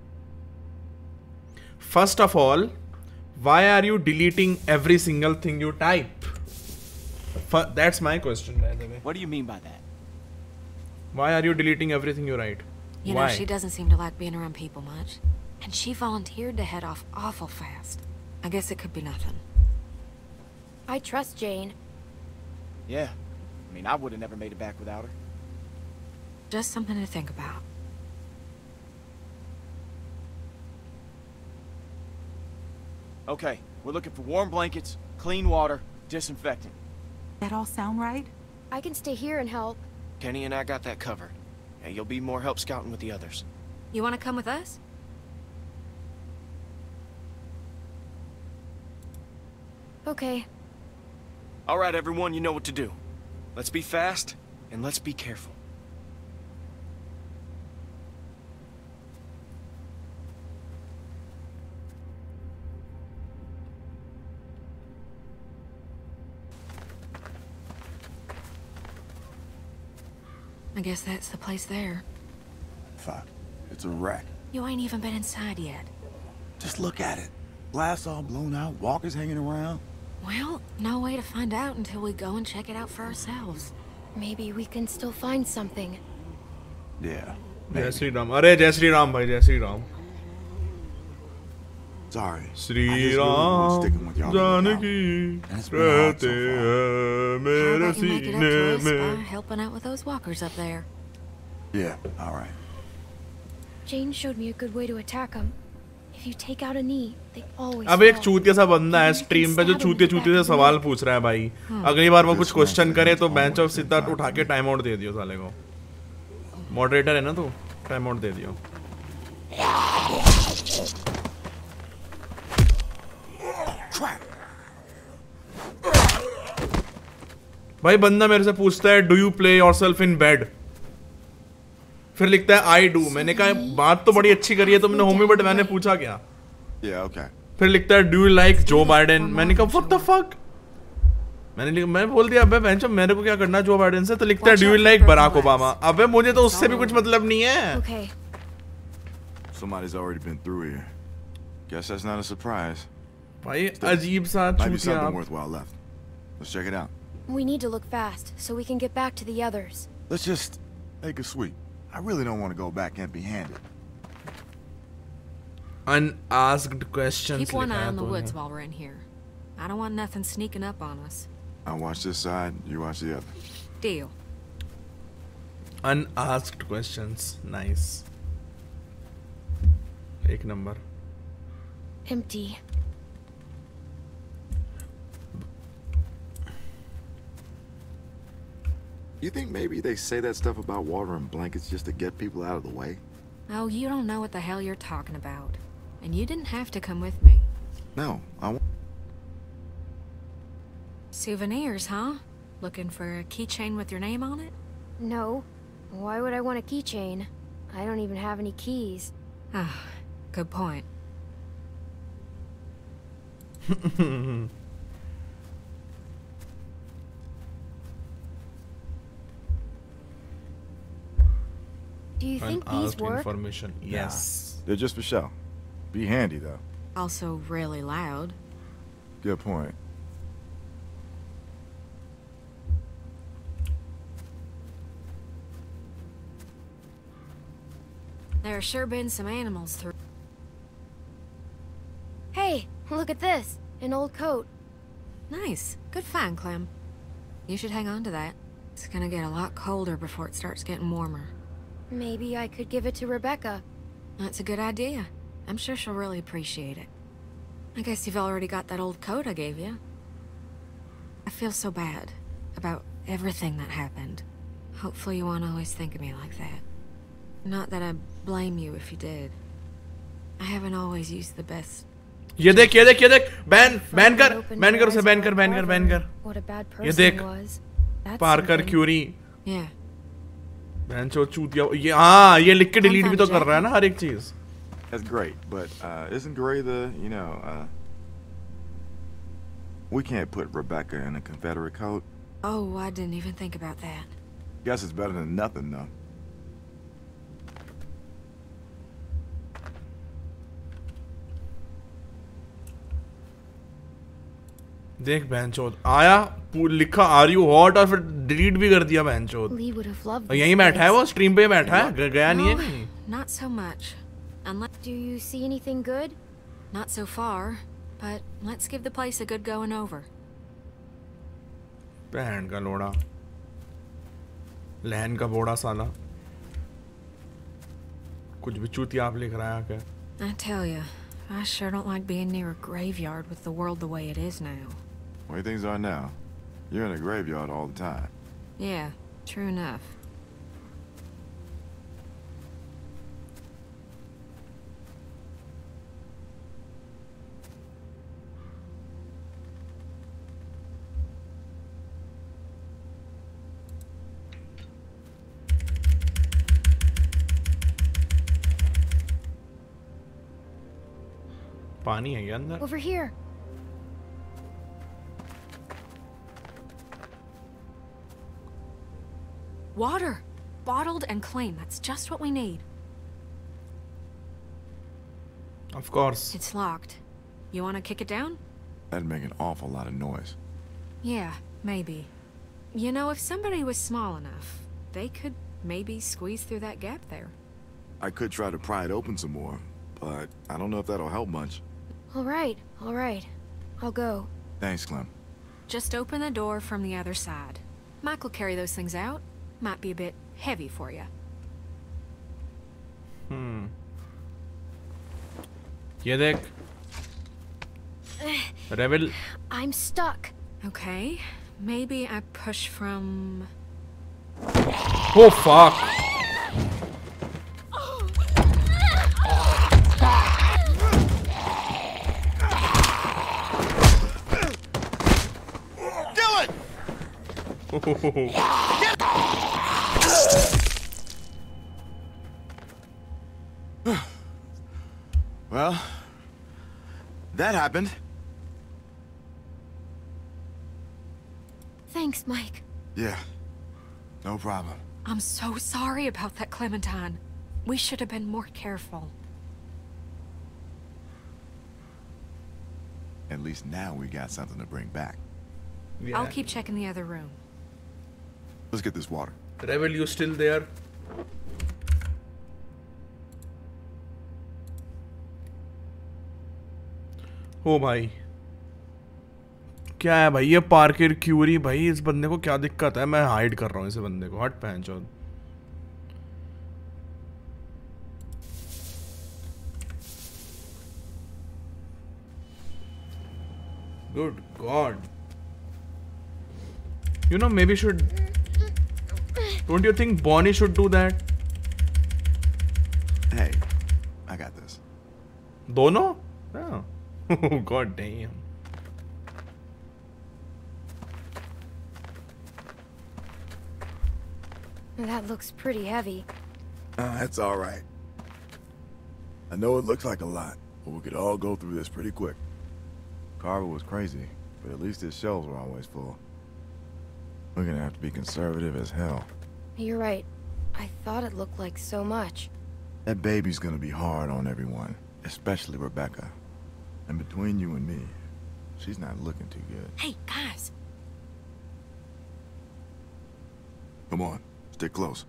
First of all, why are you deleting every single thing you type? F- that's my question, by the way. What do you mean by that? Why are you deleting everything you write? You Why? know, she doesn't seem to like being around people much. And she volunteered to head off awful fast. I guess it could be nothing. I trust Jane. Yeah. I mean, I would have never made it back without her. Just something to think about. Okay, we're looking for warm blankets, clean water, disinfectant. That all sound right? I can stay here and help. Kenny and I got that covered. Yeah, you'll be more help scouting with the others. You want to come with us? Okay. All right, everyone, you know what to do. Let's be fast, and let's be careful. I guess that's the place there. Fuck. It's a wreck. You ain't even been inside yet. Just look at it. Glass all blown out, walkers hanging around. Well, no way to find out until we go and check it out for ourselves. Maybe we can still find something. Yeah. Jai Sri Ram. Arey Jai Sri Ram, bhai. Jai Sri Ram. Sorry. Sri I just really want Ram sticking with y'all to look out. Janaki And it's been hard rehte so hain How mere about you make it up to us by seene mein. helping out with those walkers up there? Yeah, all right. Jane showed me a good way to attack them. If you take out a knee, they always अब एक fall. चूतिया सा बंदा है stream पे जो चूतिया चूतिया से सवाल पूछ रहा है भाई. अगली बार वो कुछ क्वेश्चन करे तो बेंच ऑफ सीधा उठा के टाइम आउट दे दियो साले को. मॉडरेटर है ना तू, टाइम आउट दे दियो. भाई बंदा मेरे से पूछता है do you play yourself in bed, फिर लिखता है आई डू. मैंने कहा बात तो बड़ी अच्छी करी है तुमने होमी, बट मैंने पूछा क्या. Yeah, okay. फिर लिखता है do you like Joe Biden. मैंने कहा व्हाट द फक. मैंने लिखा, मैं बोल दिया अबे बेंचो मेरे को क्या करना जो बाइडेन से. तो लिखता है do you like Barack Obama. अबे मुझे तो उससे भी कुछ मतलब नहीं है. Okay. Somebody's already been through here. Guess that's not a surprise. भाई अजीब सा Might be चूतिया. something worthwhile left. Let's check it out. We need to look fast so we can get back to the others. Let's just take a sweep. I really don't want to go back empty-handed. Unasked questions. Keep one लिखा eye है on the तूने. woods while we're in here. I don't want nothing sneaking up on us. I'll watch this side, you watch the other. Deal. Unasked questions. Nice. एक number. Empty. You think maybe they say that stuff about water and blankets just to get people out of the way? Oh, you don't know what the hell you're talking about. And you didn't have to come with me. No, I want... Souvenirs, huh? Looking for a keychain with your name on it? No. Why would I want a keychain? I don't even have any keys. Ah, good point. Do you think these Unasked work? information. Yes. They're just for show. Be handy, though. Also really loud. Good point. There sure been some animals through. Hey, look at this. An old coat. Nice. Good find, Clem. You should hang on to that. It's gonna get a lot colder before it starts getting warmer. Maybe I could give it to Rebecca. That's a good idea. I'm sure she'll really appreciate it. I guess you've already got that old coat I gave you. I feel so bad about everything that happened. Hopefully you won't always think of me like that. Not that I blame you if you did. I haven't always used the best. ये देख ये देख ये देख ban ban कर ban कर उसे ban कर बैन कर बैन कर What a bad ये person देख was. That's Parker something. क्यूरी Yeah. बैन चो चूतिया ये हाँ ये लिख के डिलीट भी तो कर रहा है ना हर एक चीज. That's great, but uh, isn't Gray the, you know, uh... we can't put Rebecca in a Confederate coat. Oh, I didn't even think about that. Guess it's better than nothing, though. देख बहनचोद आया लिखा are you hot और फिर delete भी कर दिया बहनचोद. Lee would have loved और यहीं बैठा है वो स्ट्रीम पे बैठा है ग- गया नहीं है कहीं. Not so much. Unless Do you see anything good? not so far, but let's give the place a good going over. बहन का लोड़ा लहन का बोड़ा साला कुछ भी चूतिया आप लिख रहा है क्या. I tell you, I sure don't like being near a graveyard with the world the way it is now. The way things are now, you're in a graveyard all the time. Yeah, true enough. पानी है क्या अंदर. Over here. Water! Bottled and clean. That's just what we need. Of course. It's locked. You want to kick it down? That'd make an awful lot of noise. Yeah, maybe. You know, if somebody was small enough, they could maybe squeeze through that gap there. I could try to pry it open some more, but I don't know if that'll help much. All right, all right. I'll go. Thanks, Clem. Just open the door from the other side. Mike will carry those things out. Might be a bit heavy for you. Hmm. ये देख. Rebel. I'm stuck. Okay, maybe I push from... Oh fuck. Well, that happened. Thanks, Mike. Yeah, no problem. I'm so sorry about that, Clementine. We should have been more careful. At least now we got something to bring back. Yeah. I'll keep checking the other room. Let's get this water. Rebel, you still there? ओ भाई क्या है भाई ये Parker Curie भाई इस बंदे को क्या दिक्कत है. मैं हाइड कर रहा हूँ इस बंदे को. हट पहन चौथ. Good God. You know, maybe should... Don't you think Bonnie should do that? Hey, I got this. Dono? Oh. Oh, God damn. That looks pretty heavy. Uh, that's all right. I know it looks like a lot, but we could all go through this pretty quick. Carver was crazy, but at least his shelves were always full. We're gonna have to be conservative as hell. You're right. I thought it looked like so much. That baby's gonna be hard on everyone, especially Rebecca. And between you and me, she's not looking too good. Hey, guys. Come on, stick close.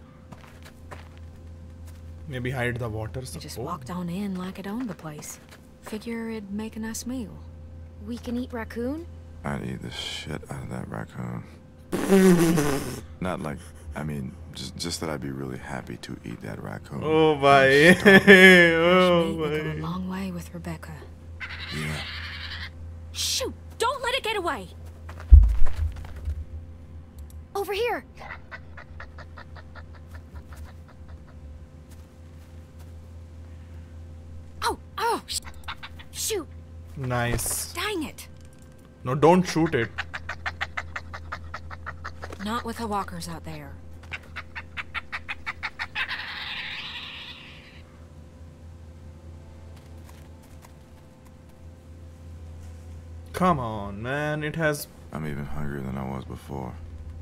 Maybe hide the water. I just walked on in like I'd owned the place. Figure it'd make a nice meal. We can eat raccoon? I'd eat the shit out of that raccoon. Not like I mean, just just that I'd be really happy to eat that raccoon. Oh, bhai. Oh, We'll go a bhai. long way with Rebecca. Yeah. Shoot! Don't let it get away! Over here! Oh! Oh! sh- Shoot! Nice. Dang it! No, don't shoot it. Not with the walkers out there. Come on, man. It has... I'm even hungrier than I was before.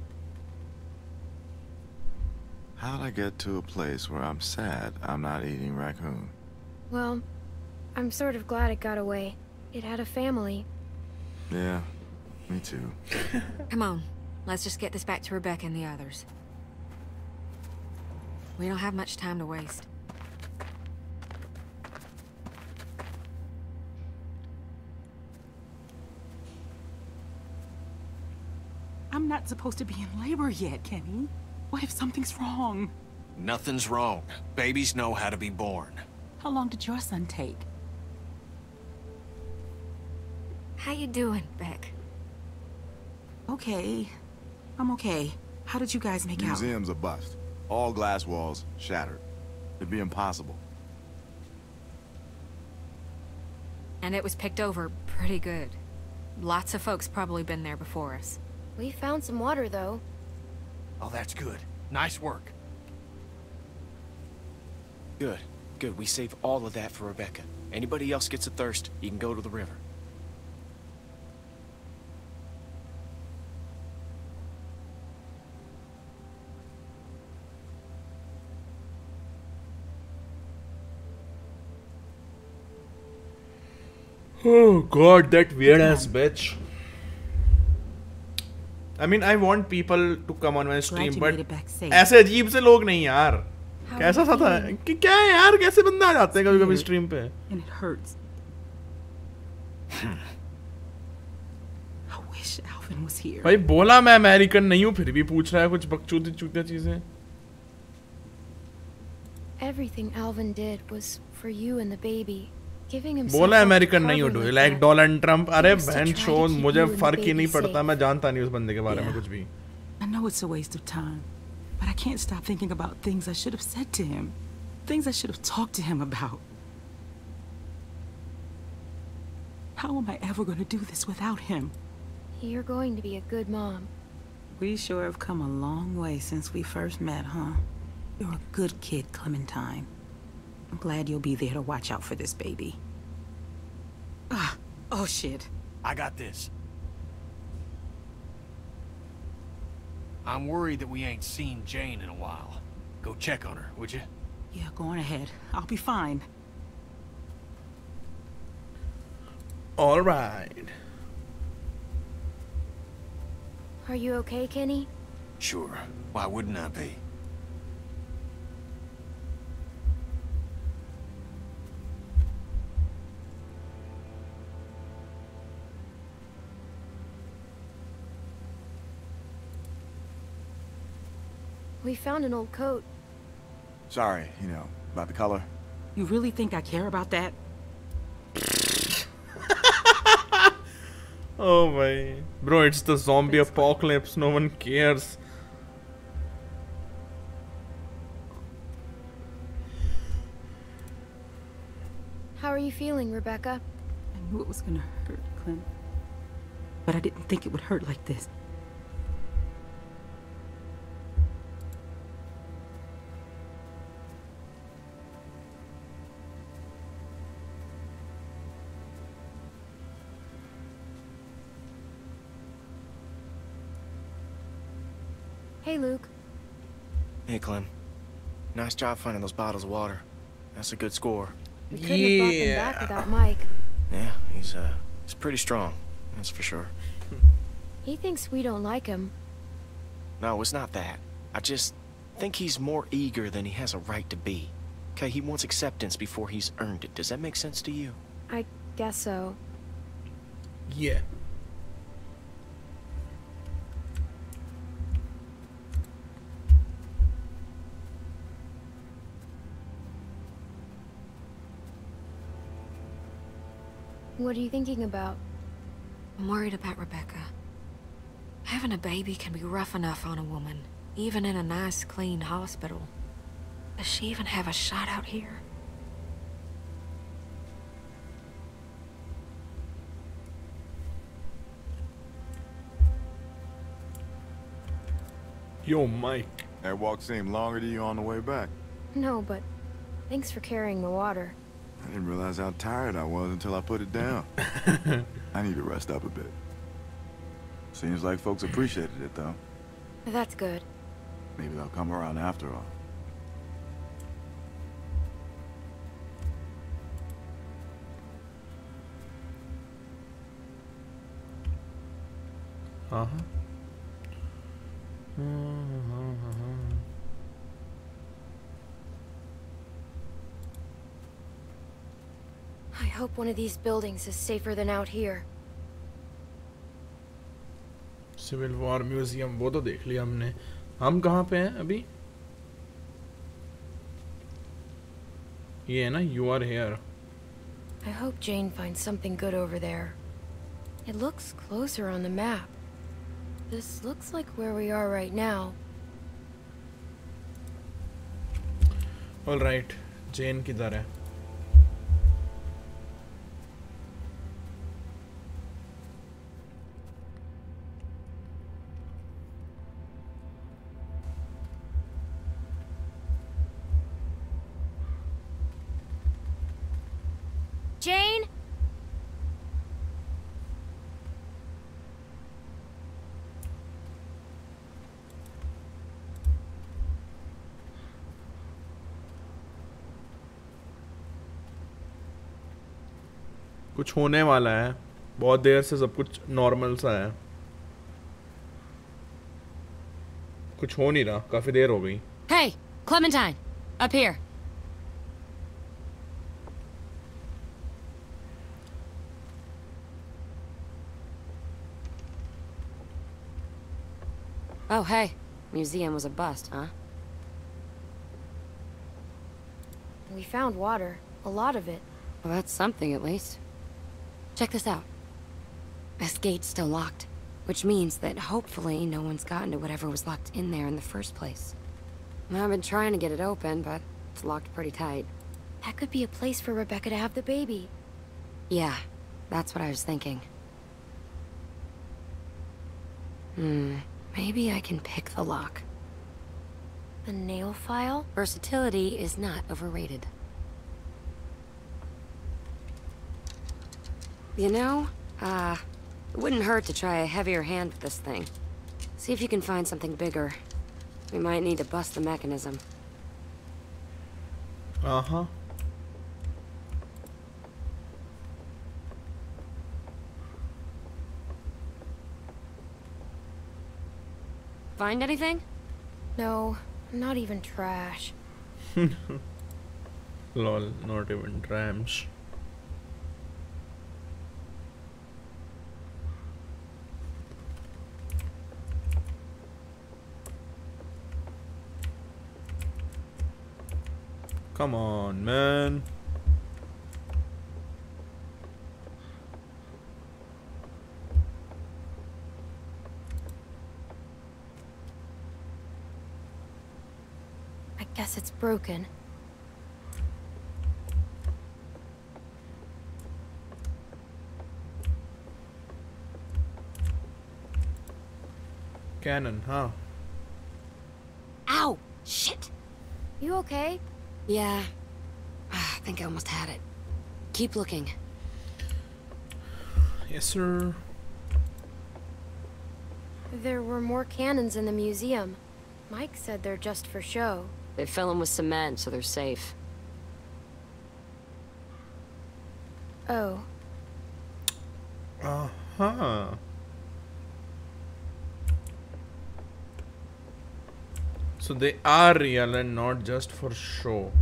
How'd I get to a place where I'm sad I'm not eating raccoon? Well, I'm sort of glad it got away. It had a family. Yeah, me too. Come on. Let's just get this back to Rebecca and the others. We don't have much time to waste. I'm not supposed to be in labor yet, Kenny. What if something's wrong? Nothing's wrong. Babies know how to be born. How long did your son take? How you doing, Beck? Okay. I'm okay. How did you guys make out? Museum's a bust. All glass walls shattered. It'd be impossible. And it was picked over pretty good. Lots of folks probably been there before us. We found some water, though. Oh, that's good. Nice work. Good. Good. We save all of that for Rebecca. Anybody else gets a thirst, you can go to the river. Oh god, that weird ass bitch. I mean, I want people to come on my stream, Glad you but made it back safe. ऐसे अजीब से लोग नहीं यार. कैसा सा था कि क्या है यार, कैसे बंदा आ जाते हैं कभी कभी स्ट्रीम पे. And it hurts. I wish Alvin was here. भाई बोला मैं अमेरिकन नहीं हूँ, फिर भी पूछ रहा है कुछ बकचोदी चूतिया चीजें. Everything Alvin did was for you and the baby. Giving him बोला अमेरिकन नहीं हो डू लाइक डोनाल्ड ट्रम्प. अरे बहन शो, मुझे फर्क ही नहीं पड़ता, मैं जानता नहीं उस बंदे के बारे में कुछ भी. I know it's a waste of time, but I can't stop thinking about things I should have said to him. Things I should have talked to him about. How am I ever going to do this without him? You're going to be a good mom. We sure have come a long way since we first met, huh? You're a good kid, Clementine. I'm glad you'll be there to watch out for this baby. Ah, oh shit. I got this. I'm worried that we ain't seen Jane in a while. Go check on her, would you? Yeah, go on ahead. I'll be fine. All right. Are you okay, Kenny? Sure. Why wouldn't I be? We found an old coat. Sorry, you know, about the color. You really think I care about that? Oh my. Bro, it's the zombie apocalypse. No one cares. How are you feeling, Rebecca? I knew it was gonna hurt, Clem. But I didn't think it would hurt like this. Hey, Luke. Hey, Clem. Nice job finding those bottles of water. That's a good score. We couldn't have brought them back without Mike. Yeah, he's uh, he's pretty strong. That's for sure. He thinks we don't like him. No, it's not that. I just think he's more eager than he has a right to be. Okay, he wants acceptance before he's earned it. Does that make sense to you? I guess so. Yeah. What are you thinking about? I'm worried about Rebecca. Having a baby can be rough enough on a woman, even in a nice, clean hospital. Does she even have a shot out here? Yo, Mike. That walk seemed longer to you on the way back. No, but thanks for carrying the water. I didn't realize how tired I was until I put it down. I need to rest up a bit. Seems like folks appreciated it, though. That's good. Maybe they'll come around after all. Uh-huh. I hope one of these buildings is safer than out here. Civil war museum वो तो देख लिया हमने. हम कहाँ पे हैं अभी? ये है ना, you are here. I hope Jane finds something good over there. It looks closer on the map. This looks like where we are right now. All right, Jane किधर है? Jane? कुछ होने वाला है. बहुत देर से सब कुछ नॉर्मल सा है. कुछ हो नहीं रहा. काफी देर हो गई. Hey, Clementine, up here. Oh, hey. Museum was a bust, huh? We found water. A lot of it. Well, that's something at least. Check this out. This gate's still locked, which means that hopefully no one's gotten to whatever was locked in there in the first place. I've been trying to get it open, but it's locked pretty tight. That could be a place for Rebecca to have the baby. Yeah, that's what I was thinking. Hmm, maybe I can pick the lock. The nail file? Versatility is not overrated. You know, uh, it wouldn't hurt to try a heavier hand with this thing. See if you can find something bigger. We might need to bust the mechanism. Uh-huh. Find anything? No, not even trash. Lol, not even trash. Come on, man. I guess it's broken. Cannon, huh? Ow! Shit! You okay? Yeah. I think I almost had it. Keep looking. Yes, sir. There were more cannons in the museum. Mike said they're just for show. They fill them with cement, so they're safe. Oh. Uh-huh. So they are real and not just for show.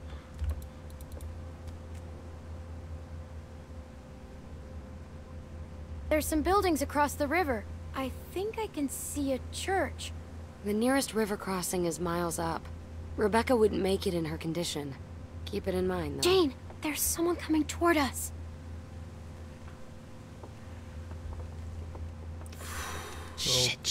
There's some buildings across the river. I think I can see a church. The nearest river crossing is miles up. Rebecca wouldn't make it in her condition. Keep it in mind, though. Jane, there's someone coming toward us.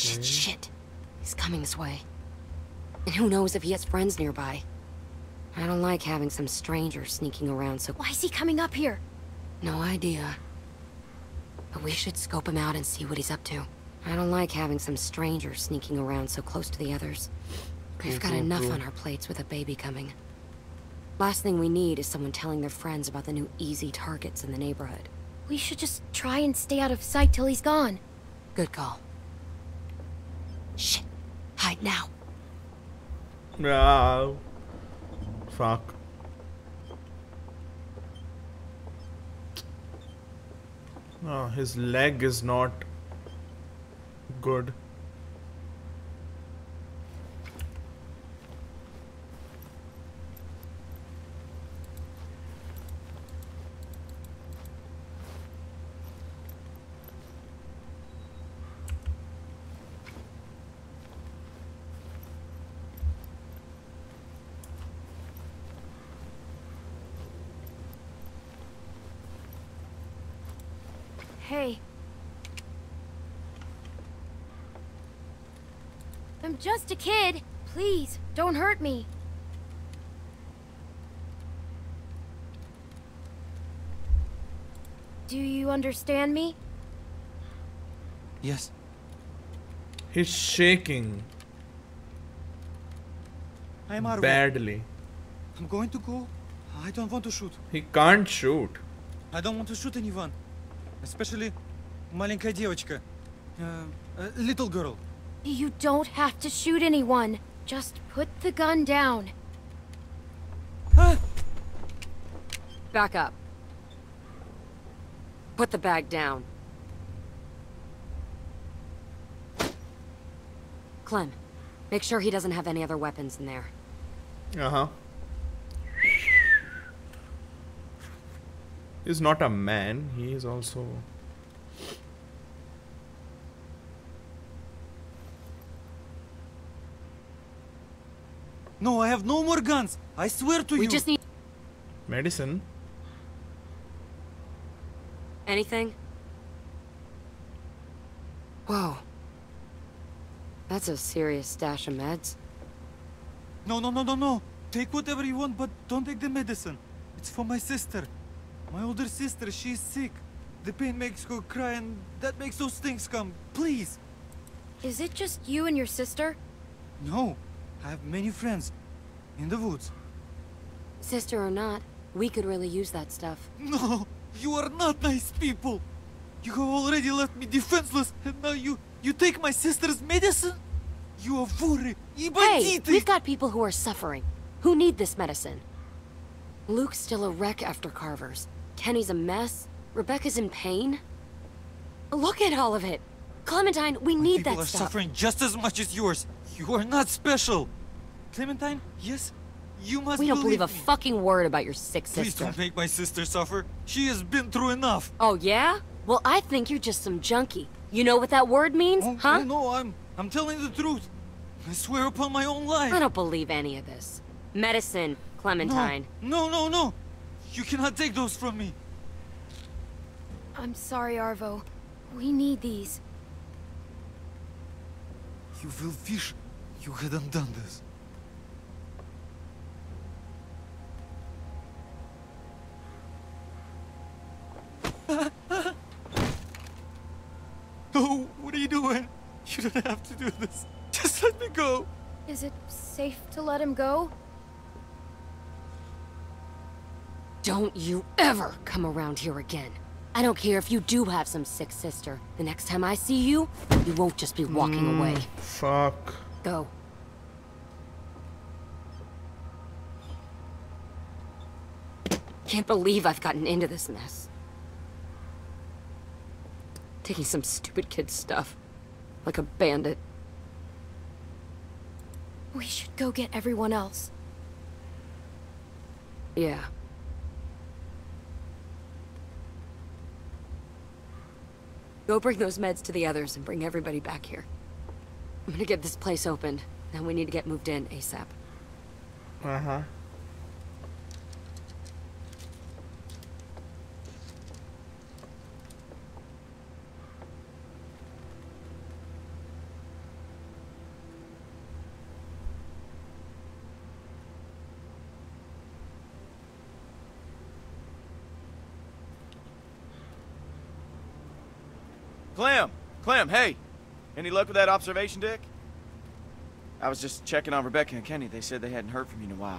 Shit, shit. He's coming this way. And who knows if he has friends nearby. I don't like having some stranger sneaking around, so... Why is he coming up here? No idea. But we should scope him out and see what he's up to. I don't like having some stranger sneaking around so close to the others. We've got enough on our plates with a baby coming. Last thing we need is someone telling their friends about the new easy targets in the neighborhood. We should just try and stay out of sight till he's gone. Good call. Shit. Hide now. No. Fuck. Oh, his leg is not good. Hey. I'm just a kid. Please, don't hurt me. Do you understand me? Yes. He's shaking. I'm Arvo. Badly. I'm going to go. I don't want to shoot. He can't shoot. I don't want to shoot anyone. Especially маленькая девочка. Uh, a little girl. You don't have to shoot anyone. Just put the gun down. Ah! Back up. Put the bag down. Clem, make sure he doesn't have any other weapons in there. Uh-huh. He's not a man, he is also... No, I have no more guns. I swear to we you. We just need... medicine. Anything? Whoa. That's a serious stash of meds. No, no, no, no, no. Take whatever you want, but don't take the medicine. It's for my sister. My older sister, she's sick. The pain makes her cry and that makes those things come. Please. Is it just you and your sister? No. I have many friends. In the woods. Sister or not, we could really use that stuff. No. You are not nice people. You have already left me defenseless and now you... You take my sister's medicine? You are worried. Hey, we've got people who are suffering. Who need this medicine? Luke's still a wreck after Carver's. Kenny's a mess. Rebecca's in pain. Look at all of it. Clementine, we need that stuff. People are suffering just as much as yours. You are not special. Clementine, yes, you must We don't believe, believe a me. fucking word about your sick Please sister. don't make my sister suffer. She has been through enough. Oh, yeah? Well, I think you're just some junkie. You know what that word means, oh, huh? No, no, I'm, I'm telling the truth. I swear upon my own life. I don't believe any of this. Medicine, Clementine. No, no, no, no. You cannot take those from me. I'm sorry, Arvo. We need these. You will wish you hadn't done this. No, what are you doing? You don't have to do this. Just let me go. Is it safe to let him go? Don't you ever come around here again. I don't care if you do have some sick sister. The next time I see you, you won't just be walking mm, away. Fuck. Go. Can't believe I've gotten into this mess. Taking some stupid kid's stuff. Like a bandit. We should go get everyone else. Yeah. Go bring those meds to the others and bring everybody back here. I'm gonna get this place opened. Then we need to get moved in ASAP. Uh-huh. Clem! Clem, hey! Any luck with that observation deck? I was just checking on Rebecca and Kenny. They said they hadn't heard from you in a while.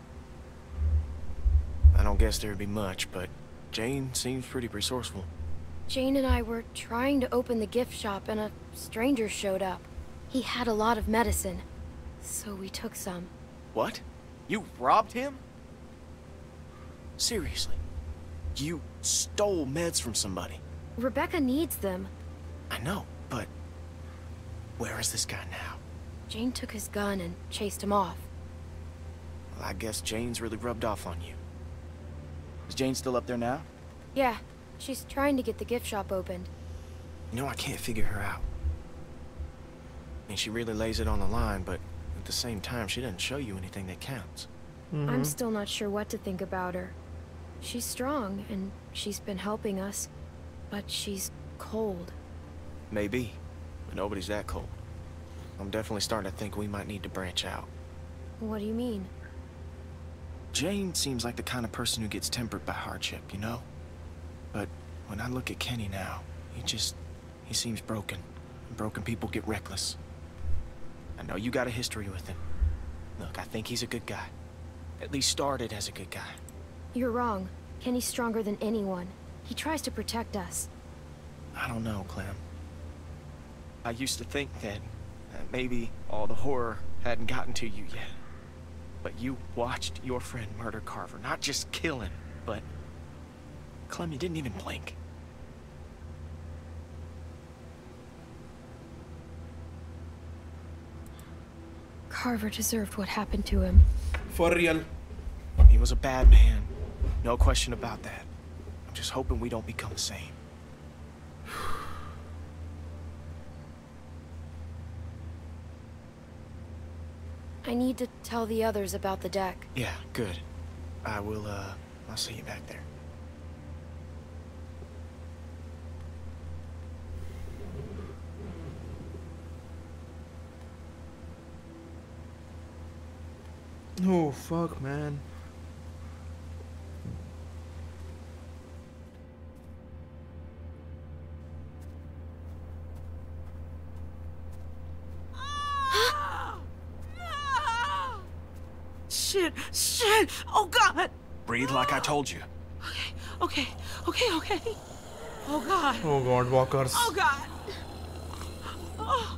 I don't guess there'd be much, but Jane seems pretty resourceful. Jane and I were trying to open the gift shop and a stranger showed up. He had a lot of medicine, so we took some. What? You robbed him? Seriously? You stole meds from somebody? Rebecca needs them. I know, but where is this guy now? Jane took his gun and chased him off. Well, I guess Jane's really rubbed off on you. Is Jane still up there now? Yeah, she's trying to get the gift shop opened. You know, I can't figure her out. I mean, she really lays it on the line, but at the same time, she doesn't show you anything that counts. Mm-hmm. I'm still not sure what to think about her. She's strong, and she's been helping us, but she's cold. Maybe, but nobody's that cold. I'm definitely starting to think we might need to branch out. What do you mean? Jane seems like the kind of person who gets tempered by hardship, you know? But when I look at Kenny now, he just... he seems broken. And broken people get reckless. I know you got a history with him. Look, I think he's a good guy. At least started as a good guy. You're wrong. Kenny's stronger than anyone. He tries to protect us. I don't know, Clem. I used to think that, that maybe all the horror hadn't gotten to you yet. But you watched your friend murder Carver. Not just kill him, but... Clem, you didn't even blink. Carver deserved what happened to him. For real. He was a bad man. No question about that. I'm just hoping we don't become the same. I need to tell the others about the deck. Yeah, good. I will, uh, I'll see you back there. Oh, fuck, man. Shit, shit, oh God. Breathe like I told you. Okay, okay, okay, okay. Oh God. Oh God, walkers. Oh God. Oh.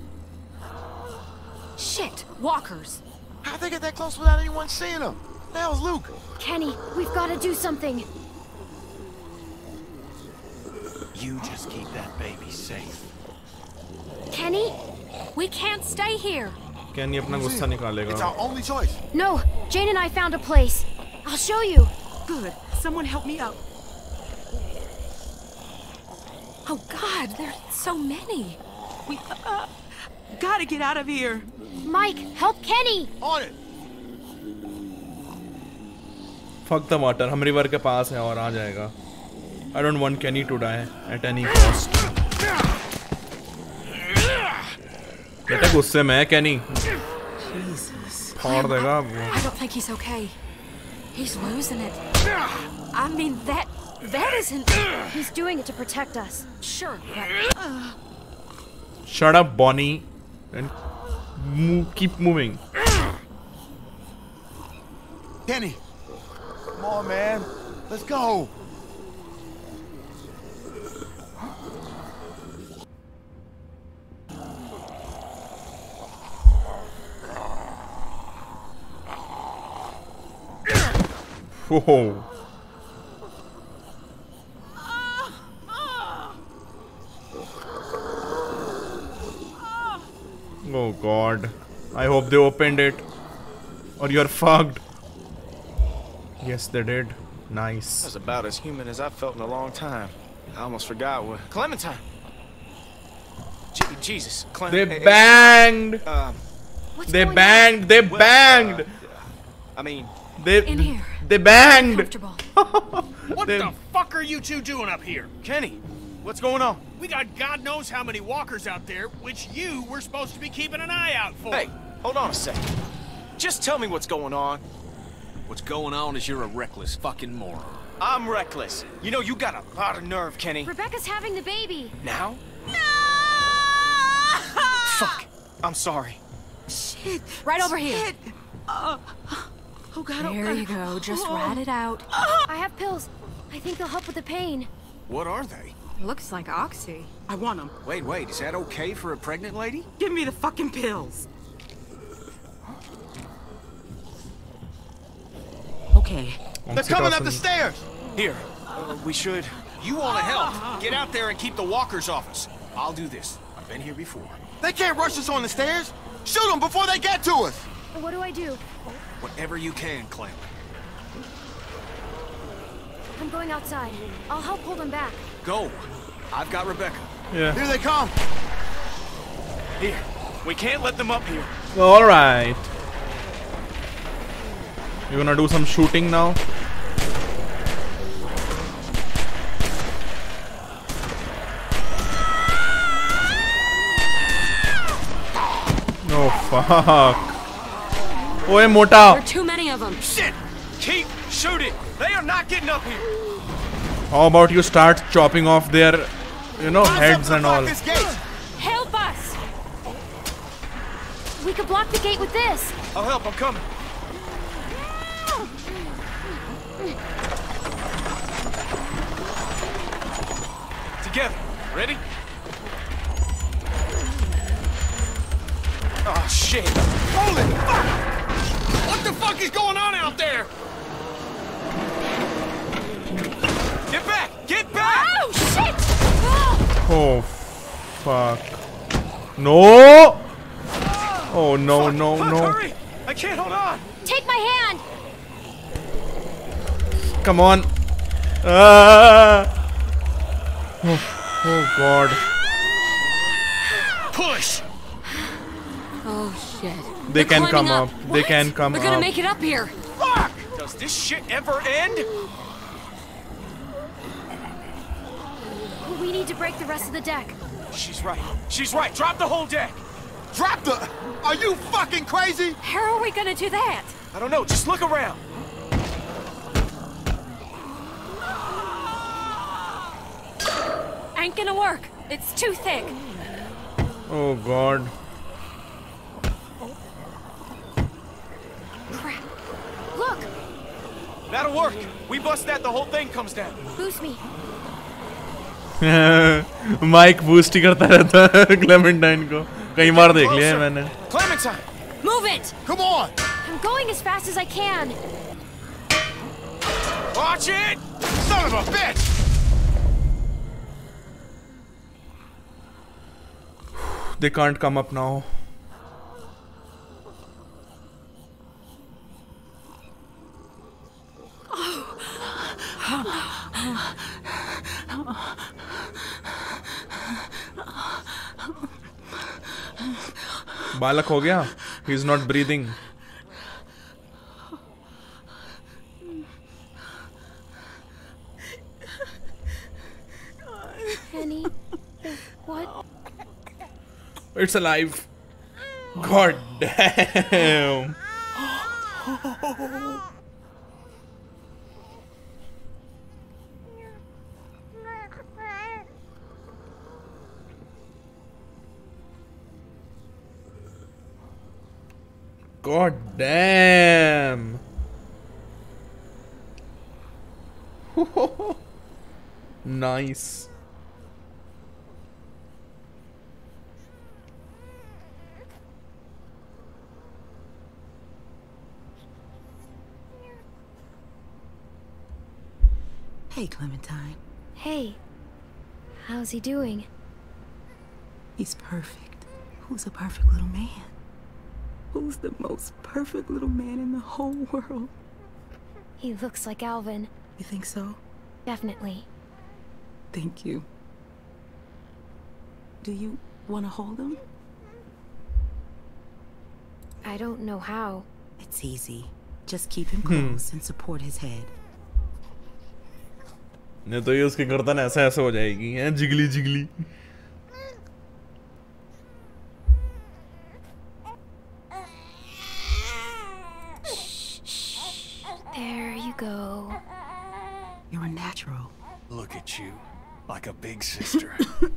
Shit, walkers. How'd they get that close without anyone seeing them? The hell's Luke? Kenny, we've got to do something. You just keep that baby safe. Kenny? We can't stay here. Kenny अपना गुस्सा निकालेगा. It's our only choice. No, Jane and I found a place. I'll show you. Good. Someone help me out. Oh God, there's so many. We uh, gotta get out of here. Mike, help Kenny. On it. Fuck the water. हम river के पास हैं और आ जाएगा. I don't want Kenny to die at any cost. बेटा गुस्से में है Kenny. Jesus. फाड़ देगा वो. I don't think he's okay. He's losing it. I mean, that that isn't. He's doing it to protect us. Sure, but. Uh... Shut up, Bonnie, and move, keep moving. Kenny, come on, man. Let's go. Whoa. Oh God. I hope they opened it. Or you're fucked. Yes, they did. Nice. That's about as human as I've felt in a long time. I almost forgot what... Clementine! Je Jesus, Clem... They hey, banged! Hey, um, they banged! On? They well, banged! Uh, I mean... They... In here. They banged! What they, the fuck are you two doing up here? Kenny, what's going on? We got God knows how many walkers out there, which you were supposed to be keeping an eye out for. Hey, hold on a second. Just tell me what's going on. What's going on is you're a reckless fucking moron. I'm reckless. You know, you got a lot of nerve, Kenny. Rebecca's having the baby. Now? No! Fuck. I'm sorry. Shit. Right over here. Shit. Uh, oh, God. Oh, There God. you go. Just Oh. ride it out. I have pills. I think they'll help with the pain. What are they? Looks like Oxy. I want them. Wait, wait. Is that okay for a pregnant lady? Give me the fucking pills. Okay. They're coming up the stairs. Here. Uh, we should... You want to help? Get out there and keep the walkers off us. I'll do this. I've been here before. They can't rush us on the stairs. Shoot them before they get to us. What do I do? Whatever you can, Clem. I'm going outside. I'll help hold them back. Go. I've got Rebecca. Yeah. Here they come. Here. We can't let them up here. All right. You gonna do some shooting now? Oh fuck! Oye There mota! are too many of them. Shit! Keep shooting! They are not getting up here! How about you start chopping off their, you know, heads and all? This gate. Help us! We could block the gate with this. I'll help, I'm coming. Together. Ready? Oh, shit. Holy fuck! What the fuck is going on out there? Get back! Get back! Oh, shit! Oh fuck! No! Oh no Fuck, no fuck, no! Hurry! I can't hold on! Take my hand! Come on! Ah! Oh, oh god! Push! Oh, shit. They They're can come climbing up. They What? can come They're gonna up. make it up here. Fuck! Does this shit ever end? We need to break the rest of the deck. She's right. She's right. Drop the whole deck. Drop the... Are you fucking crazy? How are we gonna do that? I don't know. Just look around. Ain't gonna work. It's too thick. Oh god! Crap. Look! That'll work. We bust that, the whole thing comes down. Boost me. Mike boost ही करता रहता है Clementine को कई बार देख लिया है मैंने Clementine! Move it! Come on! I'm going as fast as I can. Watch it! Son of a bitch! They can't come up now. बालक हो गया? He is not breathing. Penny, what? It's alive. God damn. God damn. Nice. Hey, Clementine. Hey, how's he doing? He's perfect. Who's a perfect little man? Who's the most perfect little man in the whole world? He looks like Alvin. You think so? Definitely. Thank you. Do you want to hold him? I don't know how. It's easy. Just keep him close and support his head. नहीं तो ये उसकी गर्दन ऐसे ऐसे हो जाएगी हैं जिगली जिगली There you go. natural. Look at you, like a big sister.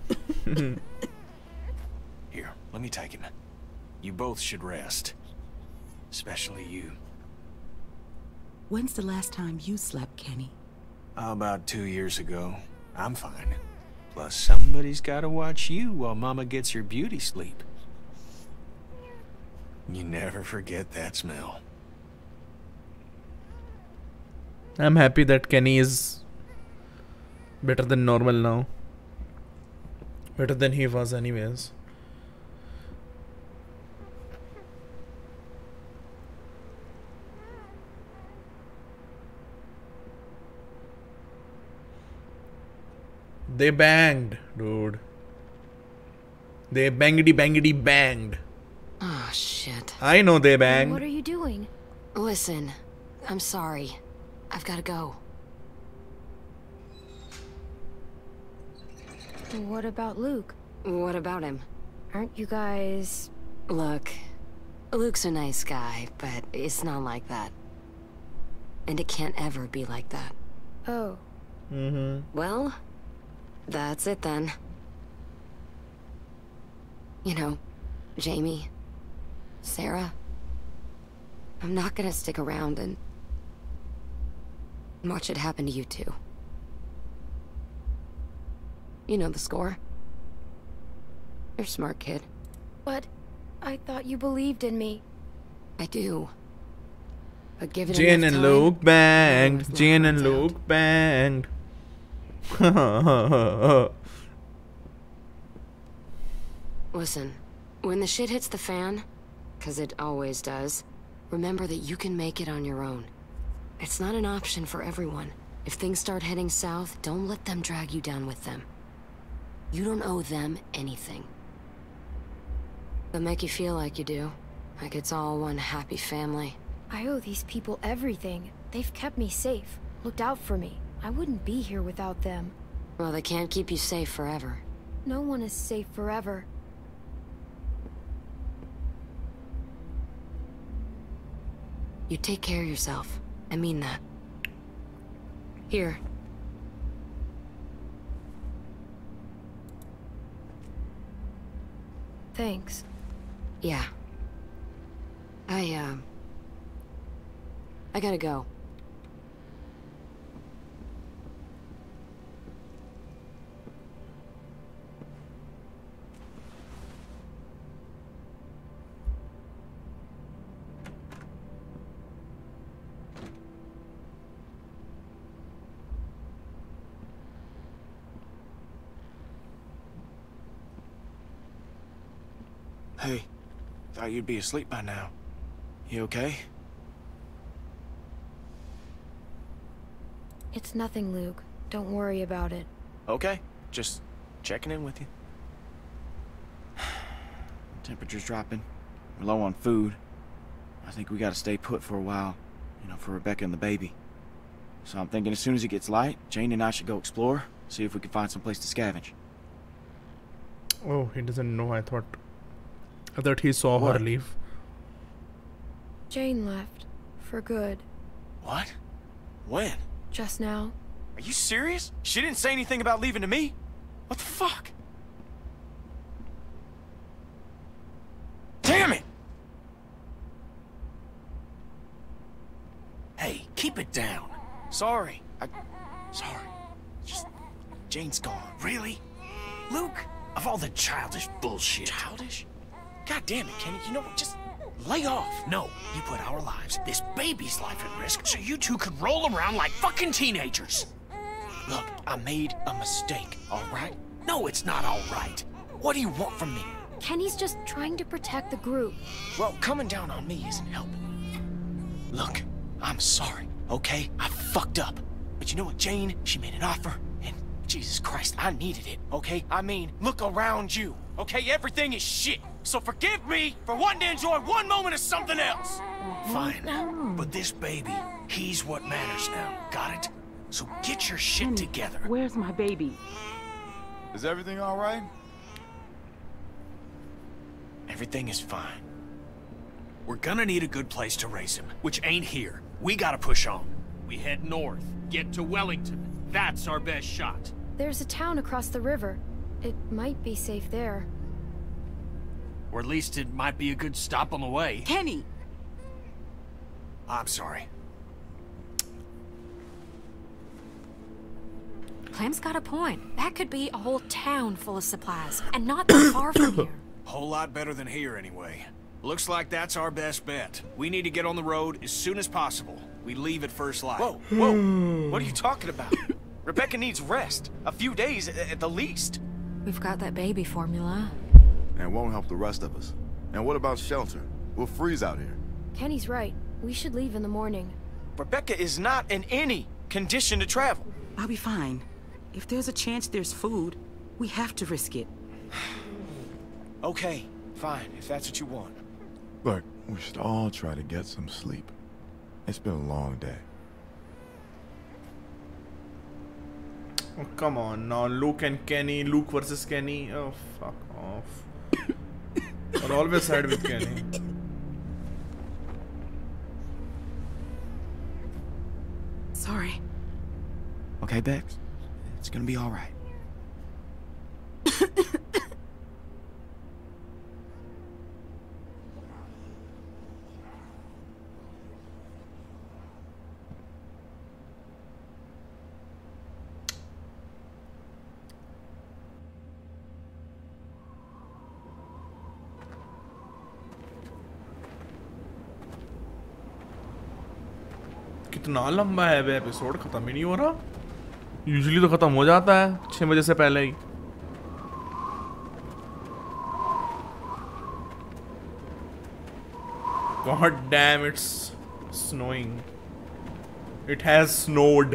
Here, let me take him. You both should rest. Especially you. When's the last time you slept, Kenny? About two years ago. I'm fine. Plus, somebody's gotta watch you while Mama gets her beauty sleep. You never forget that smell. I'm happy that Kenny is better than normal now. Better than he was anyways. They banged, dude. They bangedy bangedy banged. Oh, shit. I know they banged. What are you doing? Listen, I'm sorry. I've gotta go. What about Luke? What about him? Aren't you guys... Look, Luke's a nice guy, but it's not like that. And it can't ever be like that. Oh. Mm-hmm. Well, that's it then. You know, Jamie, Sarah, I'm not gonna stick around and watch it happen to you too. You know the score. You're a smart kid. But I thought you believed in me. I do. But give it Jane enough and time, Luke banged. it's not Jane and worked out. Luke banged. Listen, when the shit hits the fan, 'cause it always does, remember that you can make it on your own. It's not an option for everyone. If things start heading south, don't let them drag you down with them. You don't owe them anything. They'll make you feel like you do. Like it's all one happy family. I owe these people everything. They've kept me safe, looked out for me. I wouldn't be here without them. Well, they can't keep you safe forever. No one is safe forever. You take care of yourself. I mean that. Here. Thanks. Yeah. I, um... I gotta go. Hey, thought you'd be asleep by now. You okay? It's nothing, Luke. Don't worry about it. Okay, just checking in with you. Temperature's dropping. We're low on food. I think we gotta stay put for a while, you know, for Rebecca and the baby. So I'm thinking as soon as it gets light, Jane and I should go explore, see if we can find some place to scavenge. Oh, he doesn't know. I thought... I thought he saw What? her leave. Jane left. For good. What? When? Just now. Are you serious? She didn't say anything about leaving to me? What the fuck? Damn it! Hey, keep it down. Sorry. I... Sorry. Just... Jane's gone. Really? Luke, of all the childish bullshit. Childish? God damn it, Kenny. You know what? Just lay off. No, you put our lives, this baby's life at risk, so you two could roll around like fucking teenagers. Look, I made a mistake, all right? No, it's not all right. What do you want from me? Kenny's just trying to protect the group. Well, coming down on me isn't helping. Look, I'm sorry, okay? I fucked up. But you know what, Jane? She made an offer, and Jesus Christ, I needed it, okay? I mean, look around you, okay? Everything is shit. So forgive me for wanting to enjoy one moment of something else. Fine, but this baby, he's what matters now. Got it? So get your shit Kenny, together. Where's my baby? Is everything all right? Everything is fine. We're gonna need a good place to raise him, which ain't here. We gotta push on. We head north, get to Wellington. That's our best shot. There's a town across the river. It might be safe there. Or at least it might be a good stop on the way. Kenny! I'm sorry. Clem's got a point. That could be a whole town full of supplies, and not that far from here. Whole lot better than here, anyway. Looks like that's our best bet. We need to get on the road as soon as possible. We leave at first light. Whoa, whoa. What are you talking about? Rebecca needs rest. A few days at the least. We've got that baby formula. And won't help the rest of us. And what about shelter? We'll freeze out here. Kenny's right. We should leave in the morning. Rebecca is not in any condition to travel. I'll be fine. If there's a chance there's food, we have to risk it. Okay, fine, if that's what you want. Look, we should all try to get some sleep. It's been a long day. Oh, come on now, Luke and Kenny, Luke versus Kenny. Oh, fuck off. I'll always side with Kenny. Sorry. Okay, Bex. It's gonna be alright. कितना लंबा है बे episode खत्म ही नहीं हो रहा usually तो खत्म हो जाता है छह बजे से पहले ही God damn, it's snowing. It has snowed.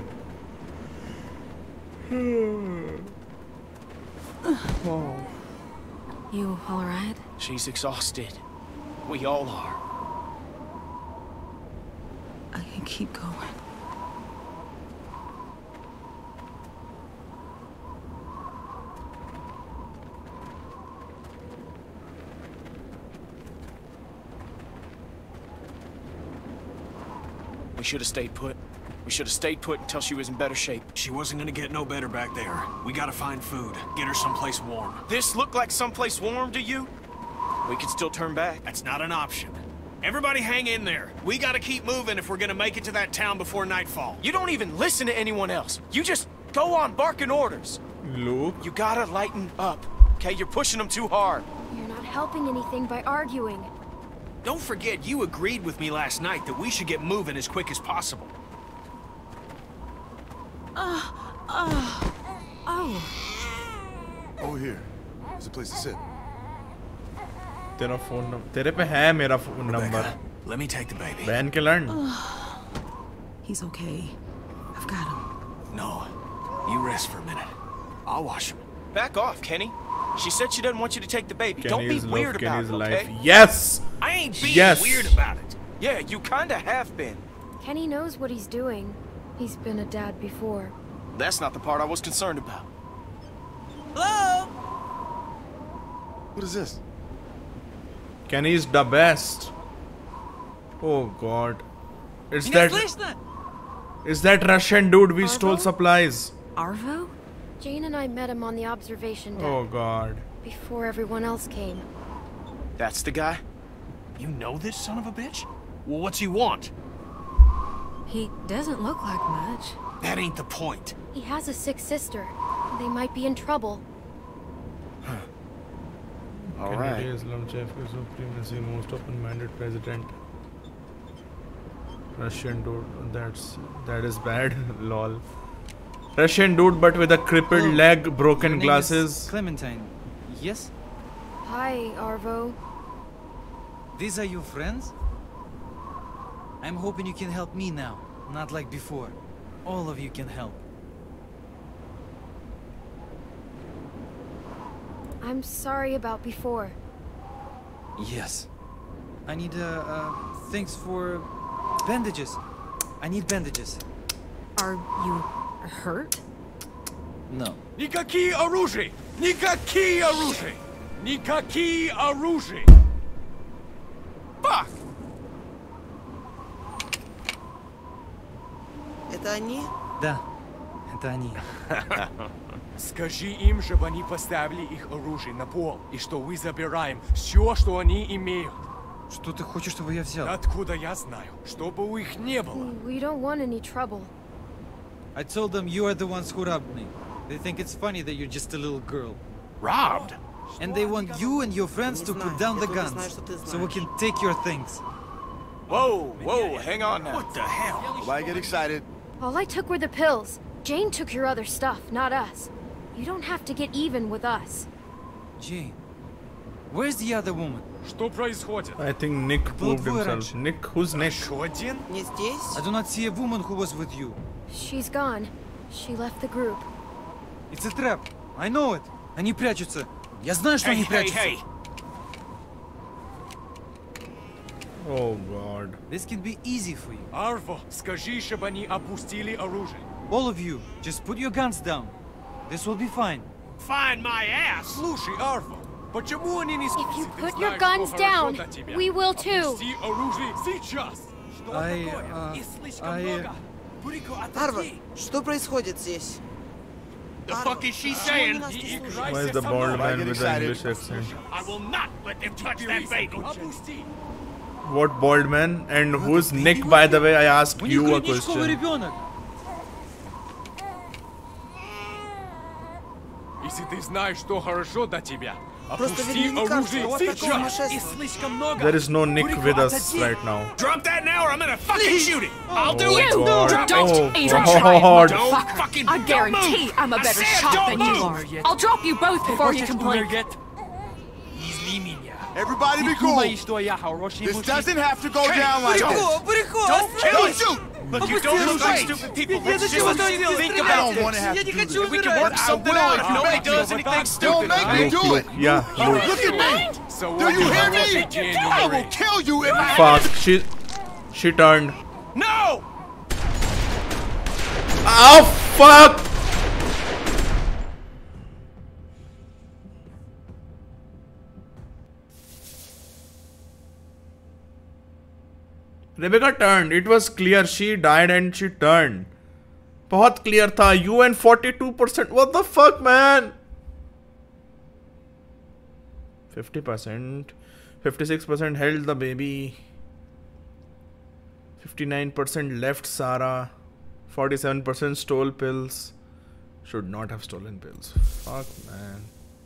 Oh. You alright? She's exhausted. We all are. I can keep going. We should have stayed put. We should have stayed put until she was in better shape. She wasn't gonna get no better back there. We gotta find food. Get her someplace warm. This looked like someplace warm to you? We could still turn back. That's not an option. Everybody hang in there. We gotta keep moving if we're gonna make it to that town before nightfall. You don't even listen to anyone else. You just go on barking orders. Luke? You gotta lighten up, okay? You're pushing them too hard. You're not helping anything by arguing. Don't forget, you agreed with me last night that we should get moving as quick as possible. Uh, uh, oh. Over here. There's a place to sit. तेरा phone number तेरे पे है मेरा phone number Let me take the baby. बहन के learn He's okay. I've got him. No. You rest for a minute. I'll wash him. Back off, Kenny. She said she doesn't want you to take the baby. Kenny's Don't be weird love, about Kenny's it, life. okay? Yes! I ain't being yes. weird about it. Yeah, you kinda have been. Kenny knows what he's doing. He's been a dad before. That's not the part I was concerned about. Hello? What is this? Kenny's the best. Oh god. It's that It's that Russian dude we Arvo? stole supplies. Arvo? Jane and I met him on the observation deck. Oh god. Before everyone else came. That's the guy? You know this son of a bitch? Well, what's he want? He doesn't look like much. That ain't the point. He has a sick sister. They might be in trouble. All Kennedy right. Islam chief supremacy most open-minded president. Russian dude. That's that is bad. Lol. Russian dude, but with a crippled Oh, leg, broken Your name glasses. is Clementine. Yes? Hi, Arvo. These are your friends? I'm hoping you can help me now, not like before. All of you can help. I'm sorry about before. Yes. I need, uh, uh, things for bandages. I need bandages. Are you hurt? No. Никакие оружия! Никакие оружия! Никакие оружия! Fuck! Это они? Да. Это они. Скажи им, чтобы они поставили их оружие на пол, и что мы забираем все, что они имеют. Что ты хочешь, чтобы я взял? Откуда я знаю? Чтобы у их не было. We don't want any trouble. I told them you are the ones who robbed me. They think it's funny that you're just a little girl. Robbed? And they want you and your friends to put down the guns, so we can take your things. Whoa, whoa, hang on now. What the hell? Nobody get excited. All I took were the pills. Jane took your other stuff, not us. You don't have to get even with us. Jane, where's the other woman? Что происходит? I think Nick proved himself. Nick, who's Nick? Один? Не здесь? I do not see a woman who was with you. She's gone. She left the group. It's a trap. I know it. Они прячутся. Я знаю, что Hey, они hey, прячутся. hey. Oh god. This can be easy for you. Arvo, скажи, чтобы они опустили оружие. All of you, just put your guns down. This will be fine. Find my ass! Слушай, Арво, почему они не... If you Ты put знаешь, your что guns хорошо down, для тебя. we will too. Опусти оружие сейчас! Что I, такое? uh, Их слишком I, много. Бурико, Арва, отойди! что происходит здесь? The fuck is she saying? Не играйся Why is the со bald мной. man with the English accent? I will not let them touch that baby. Опусти! What bald man? And who's Nick, by the way? I asked У них you a родничковый question. ребенок. Если ты знаешь, что хорошо для тебя, Просто опусти ведь мне не кажется, оружие у вас такое сейчас! нашествие. Их слишком много. There is no Nick Бурико, with us отойди. right now. Drop that now or I'm gonna fucking shoot it! I'll do Oh it! god. Drop Oh it! Even god. try it, God. Don't motherfucker. fucking I don't guarantee move. I'm a I better said shot don't than you move. are. I'll drop you both before you can blink. Everybody be cool. This doesn't have to go down like this. Don't kill Don't us! shoot. Look, you don't look like stupid people. Let's just think I about don't it. want to have to do this. We can work something will out if if you nobody make does me. anything Don't stupid. make me Luke, do Luke. it. Yeah, Luke. Look at me. So Do what you the hear hell me? is I January? will kill you in my Fuck. She... She turned. No! Oh, fuck! Rebecca turned. It was clear she died and she turned. बहुत clear था. U N forty-two percent. What the fuck, man? fifty percent. fifty-six percent held the baby. fifty-nine percent left Sarah. forty-seven percent stole pills. Should not have stolen pills. Fuck, man.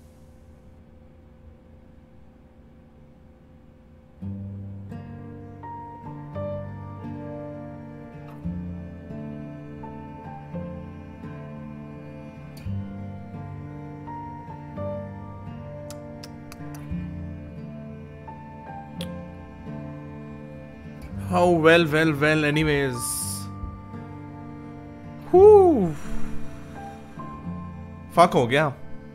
Oh, well, well, well, anyways. Whew. Fuck हो गया.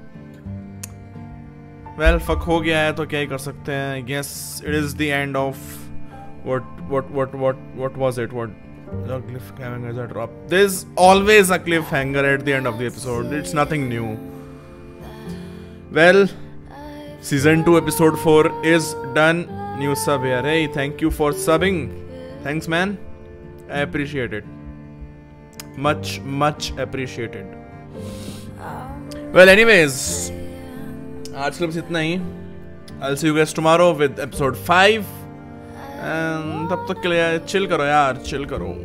Well, fuck हो गया है तो क्या ही कर सकते हैं. I guess it is the end of what what what what what was it? What the cliffhanger is a drop. There's always a cliffhanger at the end of the episode. It's nothing new. Well, season two episode four is done. New sub here. Hey, thank you for subbing. Thanks, man. I appreciate it. Much, much appreciated. Well, anyways, आज के लिए बस इतना ही. I'll see you guys tomorrow with episode five. And तब तक के लिए chill करो यार, chill करो.